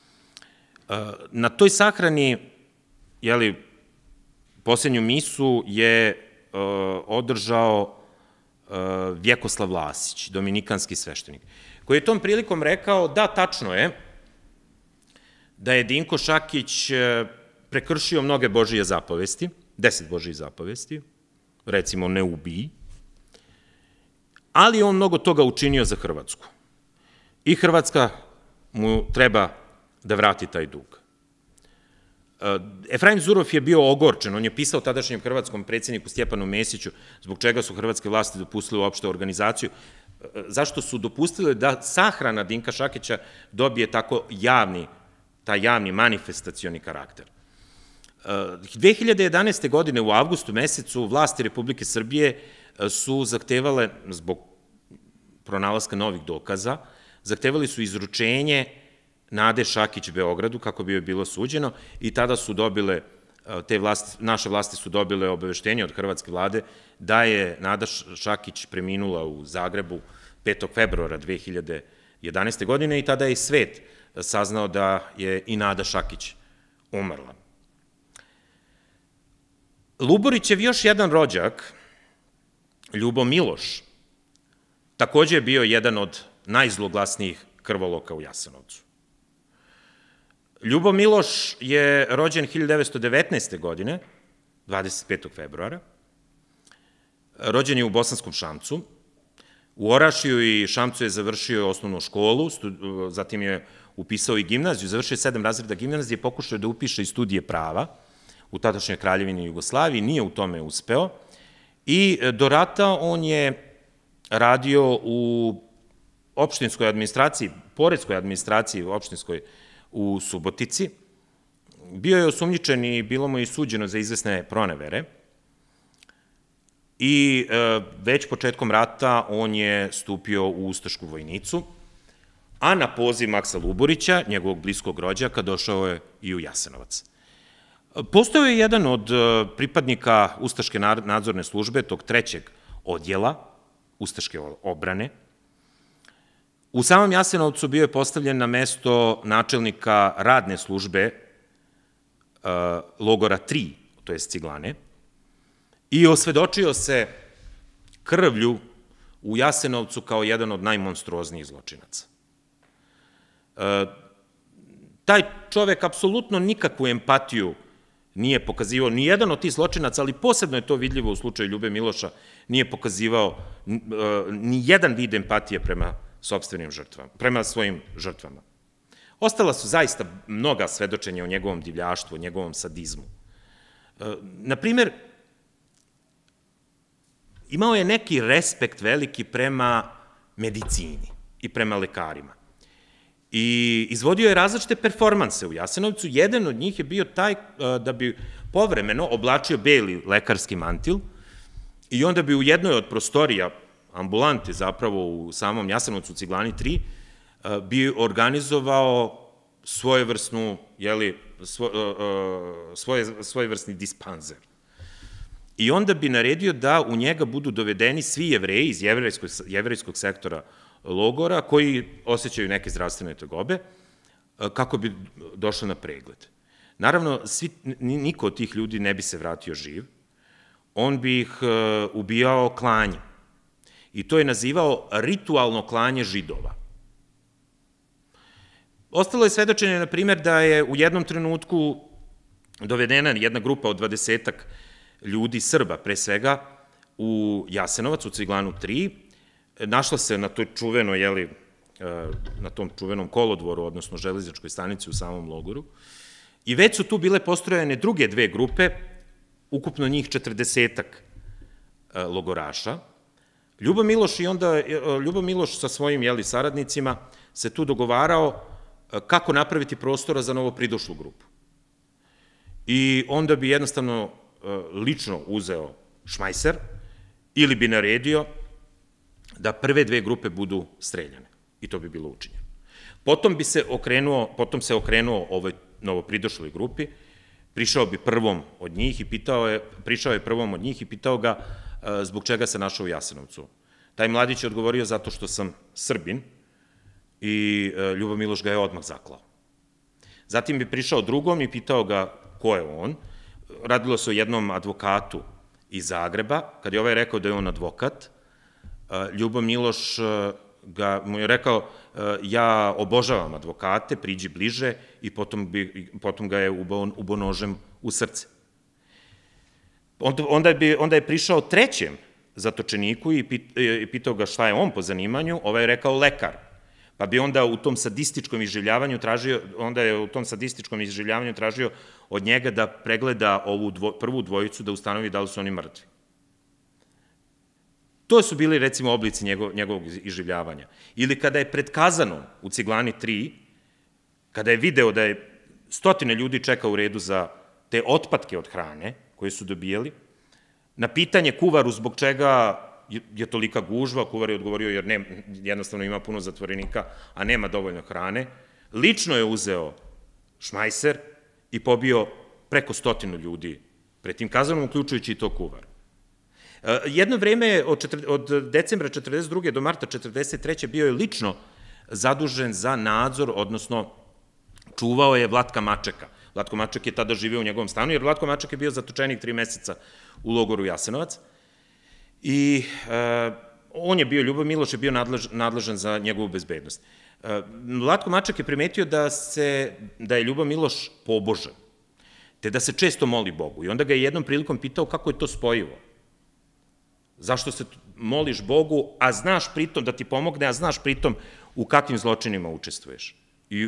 Na toj sahrani, poslednju misu je održao Vjekoslav Vlasić, dominikanski sveštenik, koji je tom prilikom rekao da, tačno je, da je Dinko Šakić prekršio mnoge Božije zapovesti, 10 Božijih zapovesti, recimo ne ubij, ali on mnogo toga učinio za Hrvatsku. I Hrvatska mu treba da vrati taj dug. Efraim Zurof je bio ogorčen, on je pisao tadašnjem hrvatskom predsjedniku Stjepanu Mesiću zbog čega su hrvatske vlasti dopustile uopšte organizaciju zašto su dopustili da sahrana Dinka Šakića dobije tako taj javni manifestacioni karakter. 2011. godine u avgustu mesecu vlasti Republike Srbije su zahtevale, zbog pronalaska novih dokaza, zahtevali su izručenje Nade Šakić Beogradu, kako bi joj bilo suđeno, i tada su dobile, naše vlasti su dobile obaveštenje od hrvatske vlade da je Nada Šakić preminula u Zagrebu 5. februara 2011. godine i tada je i svet saznao da je i Nada Šakić umrla. Luborićev još jedan rođak, Ljubo Miloš, takođe je bio jedan od najzloglasnijih krvoloka u Jasenovcu. Ljubo Miloš je rođen 1919. godine, 25. februara. Rođen je u Bosanskom Šamcu. U Orašiju i Šamcu je završio osnovnu školu, zatim je upisao i gimnaziju, završio je 7 razreda gimnazije, pokušao da upiše i studije prava u tadašnjoj Kraljevini Jugoslaviji, nije u tome uspeo. I do rata on je radio u opštinskoj administraciji, poredskoj administraciji opštinskoj u Subotici. Bio je osumnjičen i bilo mu je suđeno za izvesne pronevere. I već početkom rata on je stupio u ustašku vojnicu, a na poziv Maksa Luborića, njegovog bliskog rođaka, došao je i u Jasenovac. Postao je jedan od pripadnika Ustaške nadzorne službe, tog 3. odjela Ustaške odbrane. U samom Jasenovcu bio je postavljen na mesto načelnika radne službe logora 3, to je Ciglane, i osvedočio se krvlju u Jasenovcu kao jedan od najmonstruoznijih zločinaca. Taj čovek apsolutno nikakvu empatiju nije pokazivao, ni jedan od tih zločinaca, ali posebno je to vidljivo u slučaju Ljube Miloša, nije pokazivao ni jedan vid empatije prema sopstvenim žrtvama, prema svojim žrtvama. Ostala su zaista mnoga svedočenja o njegovom divljaštvu, o njegovom sadizmu. Naprimer, imao je neki respekt veliki prema medicini i prema lekarima. I izvodio je različite performanse u Jasenovcu. Jedan od njih je bio taj da bi povremeno oblačio beli lekarski mantil i onda bi u jednoj od prostorija ambulante zapravo u samom Jasenovcu Ciglani 3 bi organizovao svojevrsni dispanzer. I onda bi naredio da u njega budu dovedeni svi Jevreji iz jevrejskog sektora logora koji osjećaju neke zdravstvene tegobe, kako bi došli na pregled. Naravno, niko od tih ljudi ne bi se vratio živ, on bi ih ubijao klanjem. I to je nazivao ritualno klanje židova. Ostalo je svedočenje, na primjer, da je u jednom trenutku dovedena jedna grupa od 20-ak ljudi, Srba pre svega, u Jasenovac, u Ciglanu 3, našla se na toj čuvenoj, na tom čuvenom kolodvoru, odnosno železničkoj stanici u samom logoru, i već su tu bile postrojene druge 2 grupe, ukupno njih 40-ak logoraša. Ljubo Miloš sa svojim saradnicima se tu dogovarao kako napraviti prostora za novo pridošlu grupu. I onda bi jednostavno lično uzeo šmajser ili bi naredio da prve 2 grupe budu streljane. I to bi bilo učinjeno. Potom se okrenuo ovoj novopridošloj grupi, prišao je prvom od njih i pitao ga zbog čega se našao u Jasenovcu. Taj mladić je odgovorio zato što sam Srbin i Ljubo Miloš ga je odmah zaklao. Zatim bi prišao drugom i pitao ga ko je on. Radilo se o jednom advokatu iz Zagreba. Kad je ovaj rekao da je on advokat, Ljubo Miloš mu je rekao ja obožavam advokate, priđi bliže, i potom ga je ubao nožem u srce. Onda je prišao trećem zatočeniku i pitao ga šta je on po zanimanju, ovaj je rekao lekar. Pa bi onda u tom sadističkom iživljavanju tražio od njega da pregleda ovu prvu dvojicu, da ustanovi da li su oni mrtvi. To su bili, recimo, oblici njegovog iživljavanja. Ili kada je pred kazanom u Ciglani 3, kada je video da je stotine ljudi čeka u redu za te otpadke od hrane koje su dobijali, na pitanje kuvaru zbog čega je tolika gužva, kuvar je odgovorio jer jednostavno ima puno zatvorenika, a nema dovoljno hrane, lično je uzeo šmajser i pobio preko 100 ljudi pred tim kazanom, uključujući i to kuvar. Jedno vreme, od decembra 1942. do marta 1943. bio je lično zadužen za nadzor, odnosno čuvao je Vlatka Mačeka. Vlatko Maček je tada živeo u njegovom stanu, jer Vlatko Maček je bio zatočenik 3 meseca u logoru Jasenovac. I on je bio, Ljubo Miloš je bio nadležan za njegovu bezbednost. Vlatko Maček je primetio da je Ljubo Miloš pobožan, te da se često moli Bogu. I onda ga je jednom prilikom pitao kako je to spojivo. Zašto se moliš Bogu, a znaš pritom da ti pomogne, a znaš pritom u kakvim zločinima učestvuješ i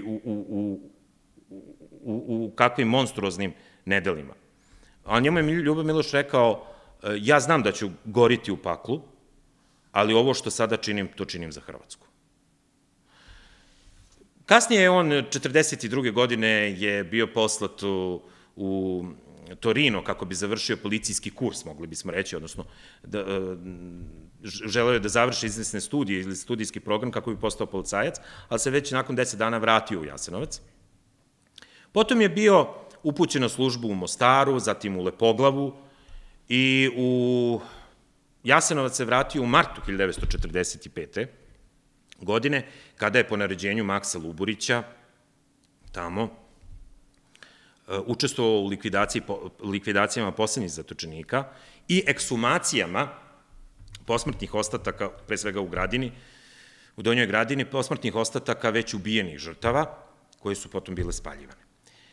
u kakvim monstruoznim nedelima. A njemu je Ljubo Miloš rekao, ja znam da ću goriti u paklu, ali ovo što sada činim, to činim za Hrvatsku. Kasnije je on, 1942. godine, je bio poslat u Torino kako bi završio policijski kurs, mogli bismo reći, odnosno želeo je da završi izvesne studije ili studijski program kako bi postao policajac, ali se već nakon 10 dana vratio u Jasenovac. Potom je bio upućen na službu u Mostaru, zatim u Lepoglavu i u Jasenovac se vratio u martu 1945. godine, kada je po naređenju Maksa Luburića tamo učestvovao u likvidacijama poslednjih zatočenika i ekshumacijama posmrtnih ostataka, pre svega u Gradini, u Donjoj Gradini, posmrtnih ostataka već ubijenih žrtava, koje su potom bile spaljivane.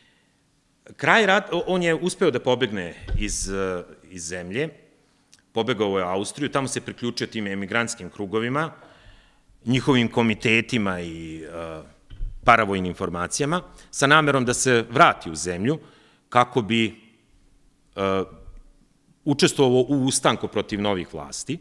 On je uspeo da pobegne iz zemlje, pobegao je u Austriju, tamo se priključio tim emigrantskim krugovima, njihovim komitetima i paravojnim formacijama, sa namerom da se vrati u zemlju kako bi učestvovao u ustanku protiv novih vlasti.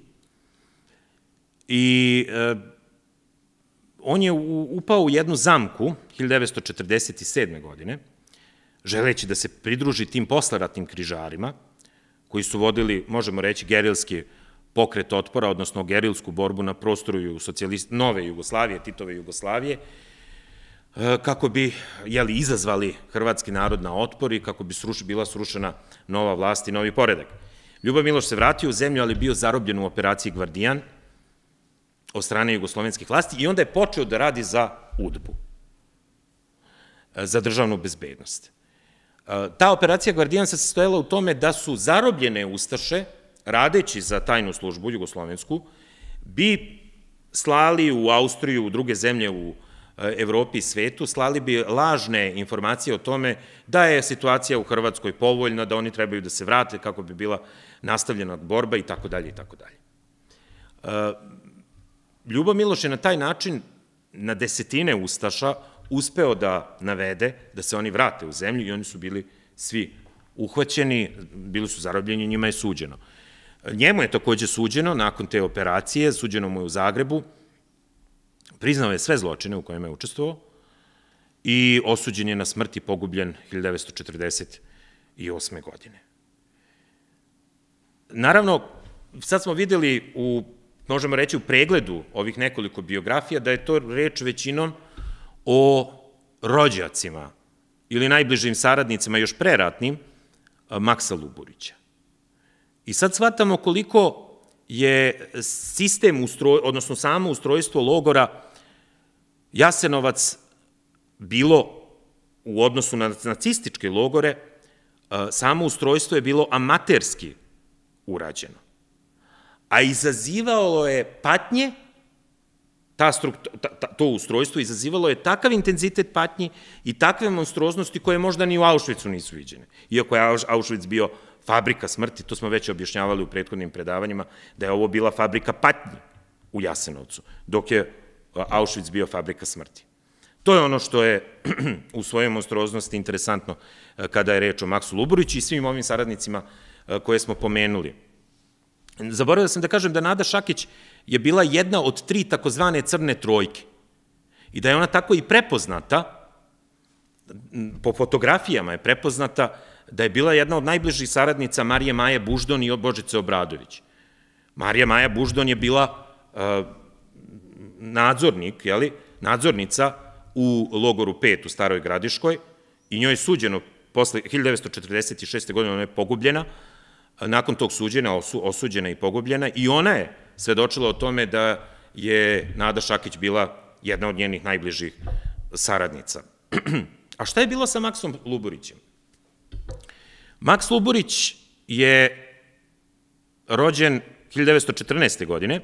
I on je upao u jednu zamku 1947. godine, želeći da se pridruži tim posleratnim križarima, koji su vodili, možemo reći, gerilski pokret otpora, odnosno gerilsku borbu na prostoru nove Jugoslavije, Titove Jugoslavije, kako bi izazvali hrvatski narod na otpor i kako bi bila srušena nova vlast i novi poredak. Ljubo Miloš se vratio u zemlju, ali bio zarobljen u operaciji Gvardijan od strane jugoslovenskih vlasti i onda je počeo da radi za UDBU, za državnu bezbednost. Ta operacija Gvardijan se sastojala u tome da su zarobljene ustaše, radeći za tajnu službu jugoslovensku, bi slali u Austriju, u druge zemlje u Evropi i svetu, slali bi lažne informacije o tome da je situacija u Hrvatskoj povoljna, da oni trebaju da se vrate kako bi bila nastavljena borba i tako dalje i tako dalje. Ljubo Miloš je na taj način na desetine ustaša uspeo da navede da se oni vrate u zemlju i oni su bili svi uhvaćeni, bili su zarobljeni, njima je suđeno. Njemu je takođe suđeno nakon te operacije, suđeno mu je u Zagrebu, priznao je sve zločine u kojima je učestvovao i osuđen je na smrt i pogubljen 1948. godine. Naravno, sad smo videli možemo reći u pregledu ovih nekoliko biografija da je to reč većinom o rođacima ili najbližim saradnicima, još preratnim, Maksa Luburića. I sad shvatamo koliko je sistem, odnosno samo ustrojstvo logora Jasenovac bilo u odnosu na nacističke logore, samo ustrojstvo je bilo amaterski urađeno. A izazivalo je patnje, to ustrojstvo izazivalo je takav intenzitet patnji i takve monstruoznosti koje možda ni u Auschwitzu nisu viđene. Iako je Auschwitz bio fabrika smrti, to smo već objašnjavali u prethodnim predavanjima, da je ovo bila fabrika patnji u Jasenovcu, dok je Auschwitz bio fabrika smrti. To je ono što je u svojoj monstruoznosti interesantno kada je reč o Maksu Luburiću i svim ovim saradnicima koje smo pomenuli. Zaboravio sam da kažem da Nada Šakić je bila jedna od 3 takozvane crne trojke i da je ona tako i prepoznata, po fotografijama je prepoznata, da je bila jedna od najbližih saradnica Marije Maje Buždon i Božice Obradović. Marija Maja Buždon je bila nadzornica u logoru 5 u Staroj Gradiškoj i njoj je suđeno posle 1946. godine, ona je pogubljena, nakon tog suđenja osuđena i pogubljena i ona je svedočila o tome da je Nada Šakić bila jedna od njenih najbližih saradnica. A šta je bilo sa Maksom Luburićem? Maks Luburić je rođen 1914. godine,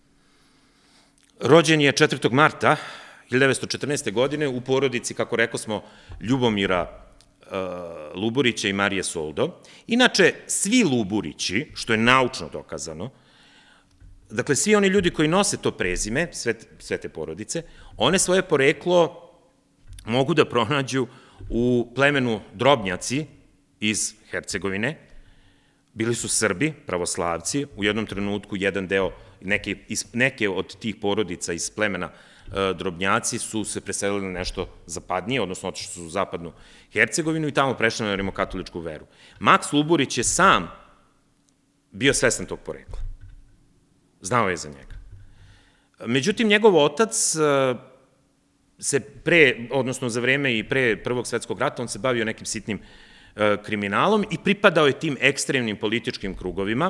rođen je 4. marta 1914. godine u porodici, kako rekao smo, Ljubomira Luburića i Marije Soldo. Inače, svi Luburići, što je naučno dokazano, dakle, svi oni ljudi koji nose to prezime, sve te porodice, one svoje poreklo mogu da pronađu u plemenu Drobnjaci iz Hercegovine. Bili su Srbi, pravoslavci, u jednom trenutku jedan deo, neke od tih porodica iz plemena Drobnjaci su se preselili nešto zapadnije, odnosno otišli su u zapadnu Hercegovinu i tamo prešli na rimokatoličku veru. Maks Luburić je sam bio svestan tog porekla. Znao je za njega. Međutim, njegov otac se odnosno za vreme i pre Prvog svetskog rata, on se bavio nekim sitnim kriminalom i pripadao je tim ekstremnim političkim krugovima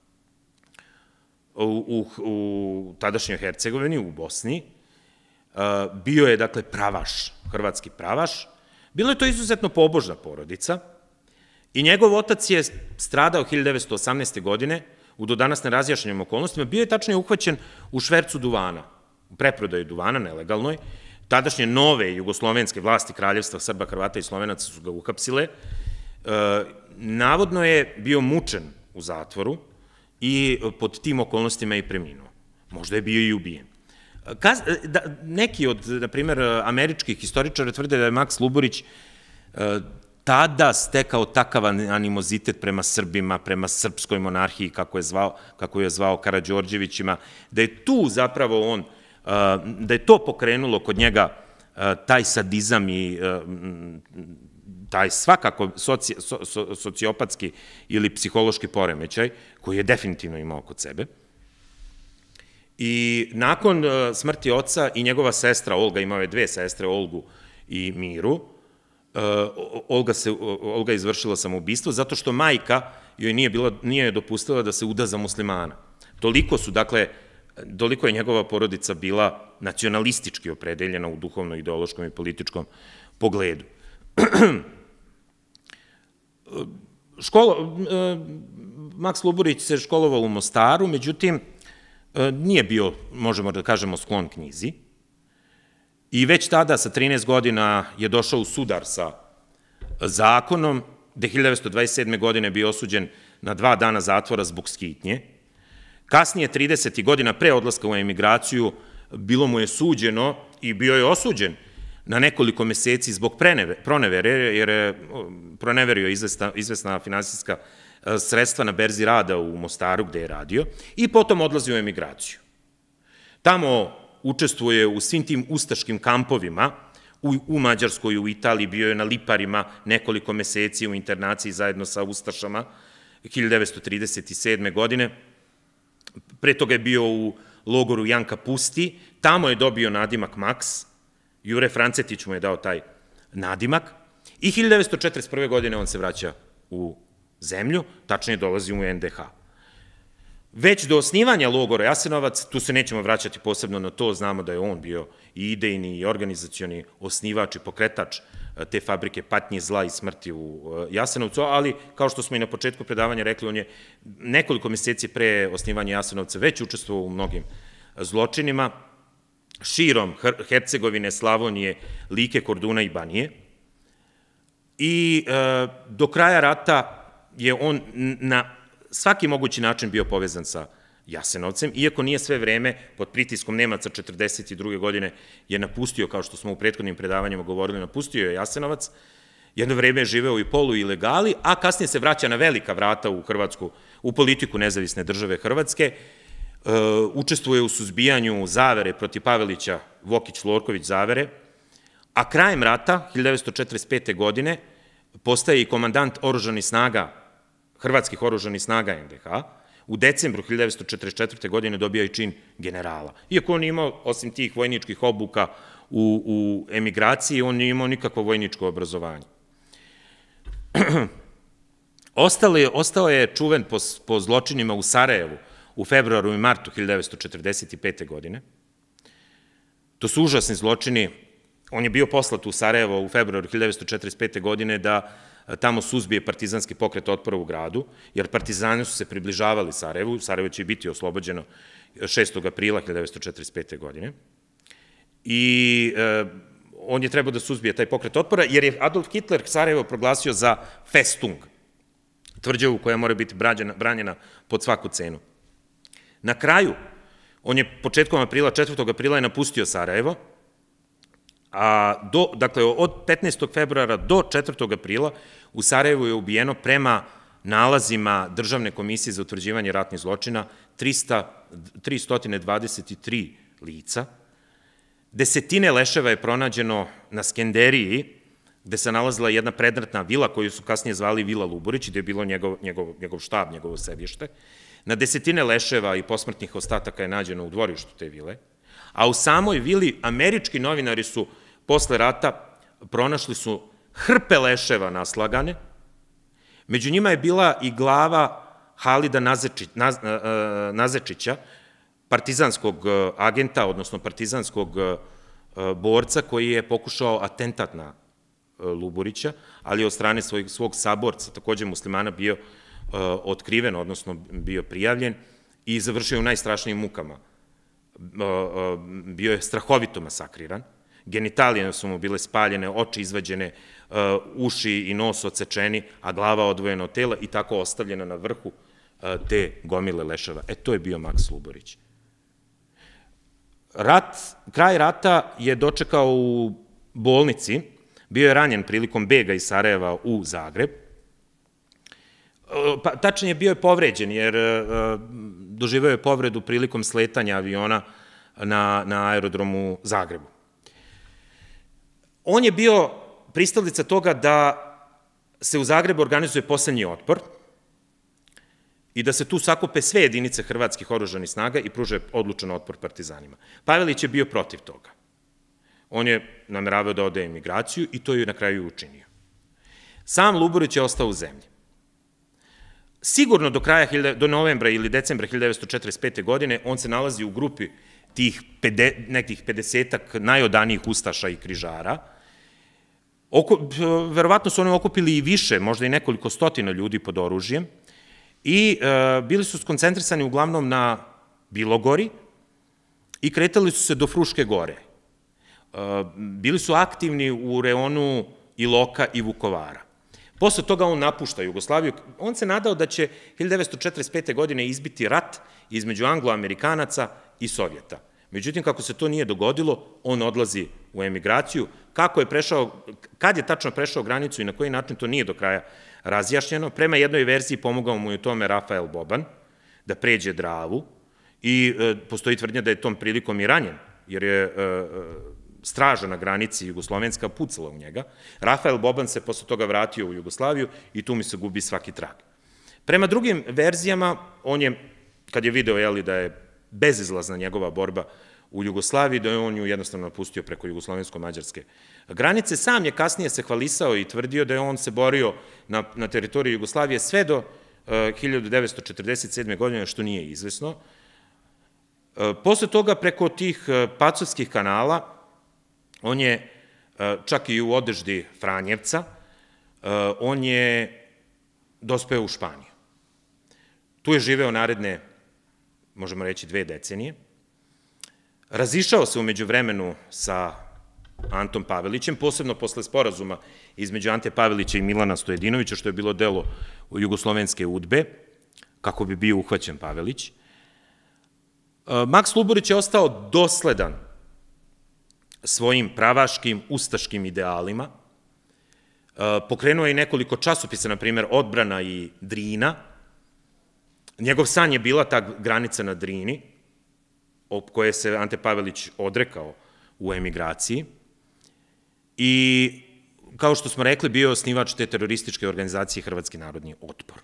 u tadašnjoj Hercegovini, u Bosni. Bio je, dakle, pravaš, hrvatski pravaš. Bilo je to izuzetno pobožna porodica i njegov otac je stradao 1918. godine u do danas nerazjašnjenim okolnostima. Bio je tačnije uhvaćen u švercu duvana, u preprodaju duvana, nelegalnoj. Tadašnje nove jugoslovenske vlasti Kraljevstva Srba, Hrvata i Slovenaca su ga uhapsile. Navodno je bio mučen u zatvoru i pod tim okolnostima je i preminuo. Možda je bio i ubijen. Neki od, na primer, američkih historičara tvrde da je Maks Luburić tada stekao takav animozitet prema Srbima, prema srpskoj monarhiji, kako je zvao Karađorđevićima, da je tu zapravo on, da je to pokrenulo kod njega taj sadizam i taj svakako sociopatski ili psihološki poremećaj koji je definitivno imao kod sebe. I nakon smrti oca i njegova sestra Olga, imao je 2 sestre, Olgu i Miru, Olga je izvršila samoubistvo zato što majka joj nije dopustila da se uda za muslimana. Toliko je njegova porodica bila nacionalistički opredeljena u duhovnom, ideološkom i političkom pogledu. Maks Luburić se školovao u Mostaru, međutim, nije bio, možemo da kažemo, sklon knjizi i već tada sa 13 godina je došao u sudar sa zakonom, gde 1927. godine bio osuđen na 2 dana zatvora zbog skitnje. Kasnije, 30. godina pre odlaska u emigraciju, bilo mu je suđeno i bio je osuđen na nekoliko meseci zbog pronevere, jer je proneverio izvesna finansijska sredstva na berzi rada u Mostaru gde je radio i potom odlazi u emigraciju. Tamo učestvuje u svim tim ustaškim kampovima, u Mađarskoj, u Italiji, bio je na Liparima nekoliko meseci u internaciji zajedno sa ustašama 1937. godine. Pre toga je bio u logoru Janka Pusti, tamo je dobio nadimak Maks, Jure Francetić mu je dao taj nadimak i 1941. godine on se vraća u zemlju, tačnije dolazi u NDH. Već do osnivanja logora Jasenovac, tu se nećemo vraćati posebno na to, znamo da je on bio i idejni i organizacioni osnivač i pokretač te fabrike patnje, zla i smrti u Jasenovcu, ali kao što smo i na početku predavanja rekli, on je nekoliko meseci pre osnivanja Jasenovca već učestvovao u mnogim zločinima, širom Hercegovine, Slavonije, Like, Korduna i Banije. I do kraja rata je on na svaki mogući način bio povezan sa Jasenovcem, iako nije sve vreme pod pritiskom Nemaca 1942. godine je napustio, kao što smo u prethodnim predavanjima govorili, napustio je Jasenovac, Jedno vreme je živeo i poluilegali, a kasnije se vraća na velika vrata u Hrvatsku, u politiku nezavisne države Hrvatske, učestvuje u suzbijanju zavere protiv Pavelića, Vokić-Lorković zavere, a krajem rata, 1945. godine, postaje i komandant oružanih snaga, hrvatskih oružanih snaga NDH. U decembru 1944. godine dobija i čin generala. Iako on imao, osim tih vojničkih obuka u emigraciji, on nije imao nikakvo vojničko obrazovanje. Ostao je čuven po zločinima u Sarajevu u februaru i martu 1945. godine. To su užasni zločini. On je bio poslat u Sarajevo u februaru 1945. godine da tamo suzbije partizanski pokret otpora u gradu, jer partizani su se približavali Sarajevu. Sarajevo će biti oslobođeno 6. aprila 1945. godine. I on je trebao da suzbije taj pokret otpora, jer je Adolf Hitler Sarajevo proglasio za Festung, tvrđavu koja mora biti branjena pod svaku cenu. Na kraju, on je početkom aprila, 4. aprila je napustio Sarajevo, dakle, od 15. februara do 4. aprila u Sarajevu je ubijeno prema nalazima Državne komisije za utvrđivanje ratnih zločina 323 lica. Desetine leševa je pronađeno na Skenderiji, gde se nalazila jedna predratna vila koju su kasnije zvali Vila Luburić, gde je bilo njegov štab, njegovo sedište. Na desetine leševa i posmrtnih ostataka je nađeno u dvorištu te vile, a u samoj vili američki novinari su posle rata pronašli su hrpe leševa naslagane, među njima je bila i glava Halida Nazečića, partizanskog agenta, odnosno partizanskog borca koji je pokušao atentat na Luburića, ali od strane svog saborca, takođe muslimana, bio otkriven, odnosno bio prijavljen i završio u najstrašnijim mukama. Bio je strahovito masakriran, genitalije su mu bile spaljene, oči izvađene, uši i nos odsečeni, a glava odvojena od tela i tako ostavljena na vrhu te gomile leševa. To je bio Maks Luburić. Kraj rata je dočekao u bolnici, bio je ranjen prilikom bega iz Sarajeva u Zagreb. Tačnije, bio je povređen, jer doživeo je povredu prilikom sletanja aviona na aerodromu u Zagrebu. On je bio pristalica toga da se u Zagrebu organizuje poslednji otpor i da se tu sakupe sve jedinice hrvatskih oružanih snaga i pruže odlučan otpor partizanima. Pavelić je bio protiv toga. On je nameravao da ode emigraciju i to je na kraju učinio. Sam Luburić je ostao u zemlji. Sigurno do novembra ili decembra 1945. godine on se nalazi u grupi tih nekih 50-ak najodanijih ustaša i križara. Verovatno su oni okupili i više, možda i nekoliko stotina ljudi pod oružjem i bili su skoncentrisani uglavnom na Bilogori i kretali su se do Fruške gore. Bili su aktivni u reonu Iloka i Vukovara. Posle toga on napušta Jugoslaviju. On se nadao da će 1945. godine izbiti rat između Anglo-Amerikanaca i Sovjeta. Međutim, kako se to nije dogodilo, on odlazi u emigraciju. Kad je tačno prešao granicu i na koji način, to nije do kraja razjašnjeno. Prema jednoj verziji pomogao mu je u tome Rafael Boban da pređe Dravu i postoji tvrdnja da je tom prilikom i ranjen, jer je straža na granici jugoslovenska pucala u njega. Rafael Boban se posle toga vratio u Jugoslaviju i tu mi se gubi svaki trag. Prema drugim verzijama, on je, kad je video da je bezizlazna njegova borba u Jugoslaviji, da je on ju jednostavno napustio preko jugoslovensko-mađarske granice. Sam je kasnije se hvalisao i tvrdio da je on se borio na teritoriji Jugoslavije sve do 1947. godine, što nije izvesno. Posle toga, preko tih pacovskih kanala, on je čak i u odeždi Franjevca, on je dospeo u Španiju. Tu je živeo naredne, možemo reći, 2 decenije. Razišao se umeđu vremenu sa Antom Pavelićem, posebno posle sporazuma između Ante Pavelića i Milana Stojedinovića, što je bilo delo jugoslovenske UDBE, kako bi bio uhvaćen Pavelić. Maks Luburić je ostao dosledan svojim pravaškim, ustaškim idealima. Pokrenuo je i nekoliko časopisa, na primjer Odbrana i Drina. Njegov san je bila ta granica na Drini, o koje se Ante Pavelić odrekao u emigraciji. I, kao što smo rekli, bio je osnivač te terorističke organizacije Hrvatski narodni otpor.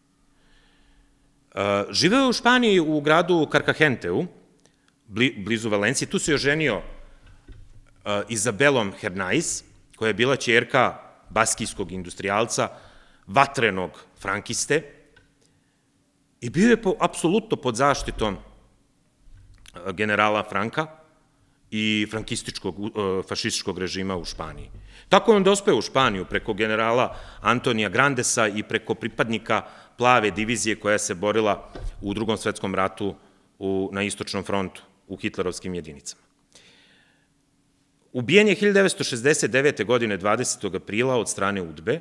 Živeo je u Španiji u gradu Carcagenteu, blizu Valencije. Tu se je oženio Izabelom Hernaiz, koja je bila ćerka baskijskog industrijalca, vatrenog frankiste, i bio je apsolutno pod zaštitom generala Franka i fašističkog režima u Španiji. Tako je on dospeo u Španiju preko generala Antonija Grandesa i preko pripadnika Plave divizije koja se borila u Drugom svetskom ratu na Istočnom frontu u hitlerovskim jedinicama. Ubijen je 1969. godine 20. aprila od strane UDBE.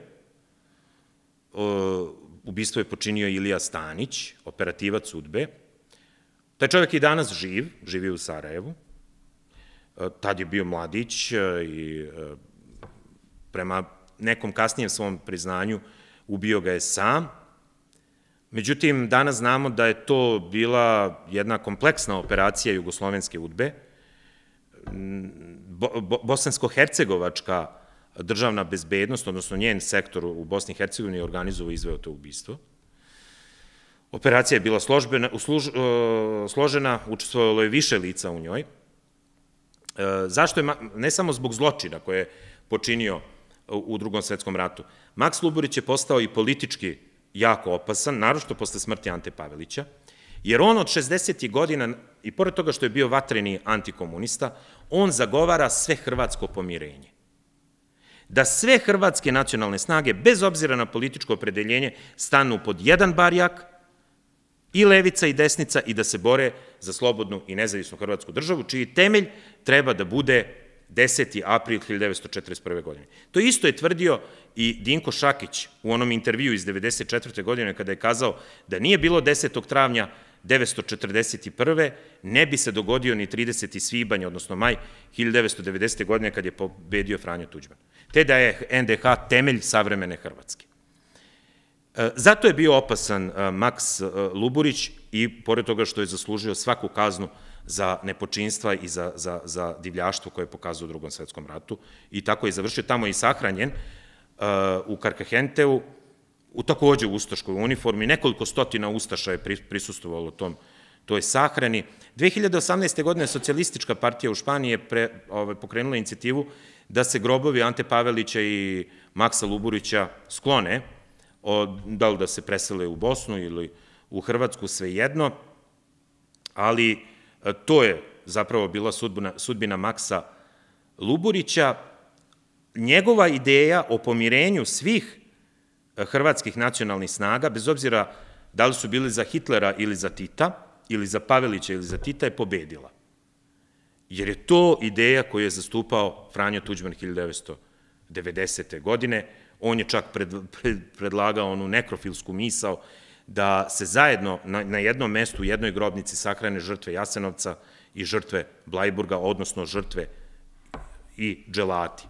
Ubistvo je počinio Ilija Stanić, operativac UDBE. Taj čovjek i danas živi u Sarajevu. Tad je bio mladić i prema nekom kasnijem svom priznanju ubio ga je sam. Međutim, danas znamo da je to bila jedna kompleksna operacija jugoslovenske UDBE. Bosansko-hercegovačka državna bezbednost, odnosno njen sektor u Bosni i Hercegovini je organizovao i izveo to ubistvo. Operacija je bila složena, učestvovalo je više lica u njoj. Zašto je, ne samo zbog zločina koje je počinio u Drugom svetskom ratu, Maks Luburić je postao i politički jako opasan, naročito posle smrti Ante Pavelića, jer on od 60. godina, i pored toga što je bio vatreni antikomunista, on zagovara sve hrvatsko pomirenje. Da sve hrvatske nacionalne snage, bez obzira na političko opredeljenje, stanu pod jedan barjak, i levica i desnica, i da se bore za slobodnu i nezavisnu hrvatsku državu, čiji temelj treba da bude 10. april 1941. godine. To isto je tvrdio i Dinko Šakić u onom intervju iz 1994. godine, kada je kazao da nije bilo 10. travnja 1941. ne bi se dogodio ni 30. svibanj, odnosno maj 1990. godine, kad je pobedio Franjo Tuđman. Te da je NDH temelj savremene Hrvatske. Zato je bio opasan Maks Luburić i pored toga što je zaslužio svaku kaznu za nepočinstva i za divljaštvo koje je pokazao u Drugom svetskom ratu, i tako je završio, tamo i sahranjen u Carcagenteu, takođe u ustaškoj uniformi. Nekoliko stotina ustaša je prisustvovalo toj sahrani. 2018. godine Socijalistička partija u Španiji je pokrenula inicijativu da se grobovi Ante Pavelića i Maksa Luburića sklone, da li da se presele u Bosnu ili u Hrvatsku, svejedno, ali to je zapravo bila sudbina Maksa Luburića. Njegova ideja o pomirenju svih hrvatskih nacionalnih snaga, bez obzira da li su bili za Hitlera ili za Tita, ili za Pavelića ili za Tita, je pobedila. Jer je to ideja koju je zastupao Franjo Tuđman 1990. godine. On je čak predlagao onu nekrofilsku misao da se zajedno na jednom mestu, u jednoj grobnici, sahrane žrtve Jasenovca i žrtve Blajburga, odnosno žrtve i dželati.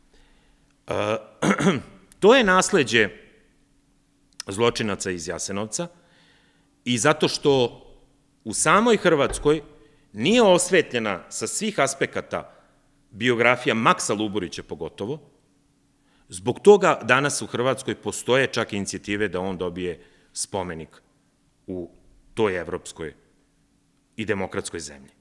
To je nasleđe zločinaca iz Jasenovca, i zato što u samoj Hrvatskoj nije osvetljena sa svih aspekata biografija Maksa Luburića pogotovo, zbog toga danas u Hrvatskoj postoje čak inicijative da on dobije spomenik u toj evropskoj i demokratskoj zemlji.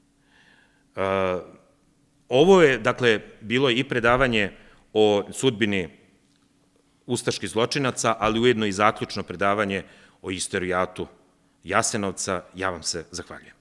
Ovo je, dakle, bilo i predavanje o sudbini ustaških zločinaca, ali ujedno i zaključno predavanje o istorijatu Jasenovca. Ja vam se zahvaljujem.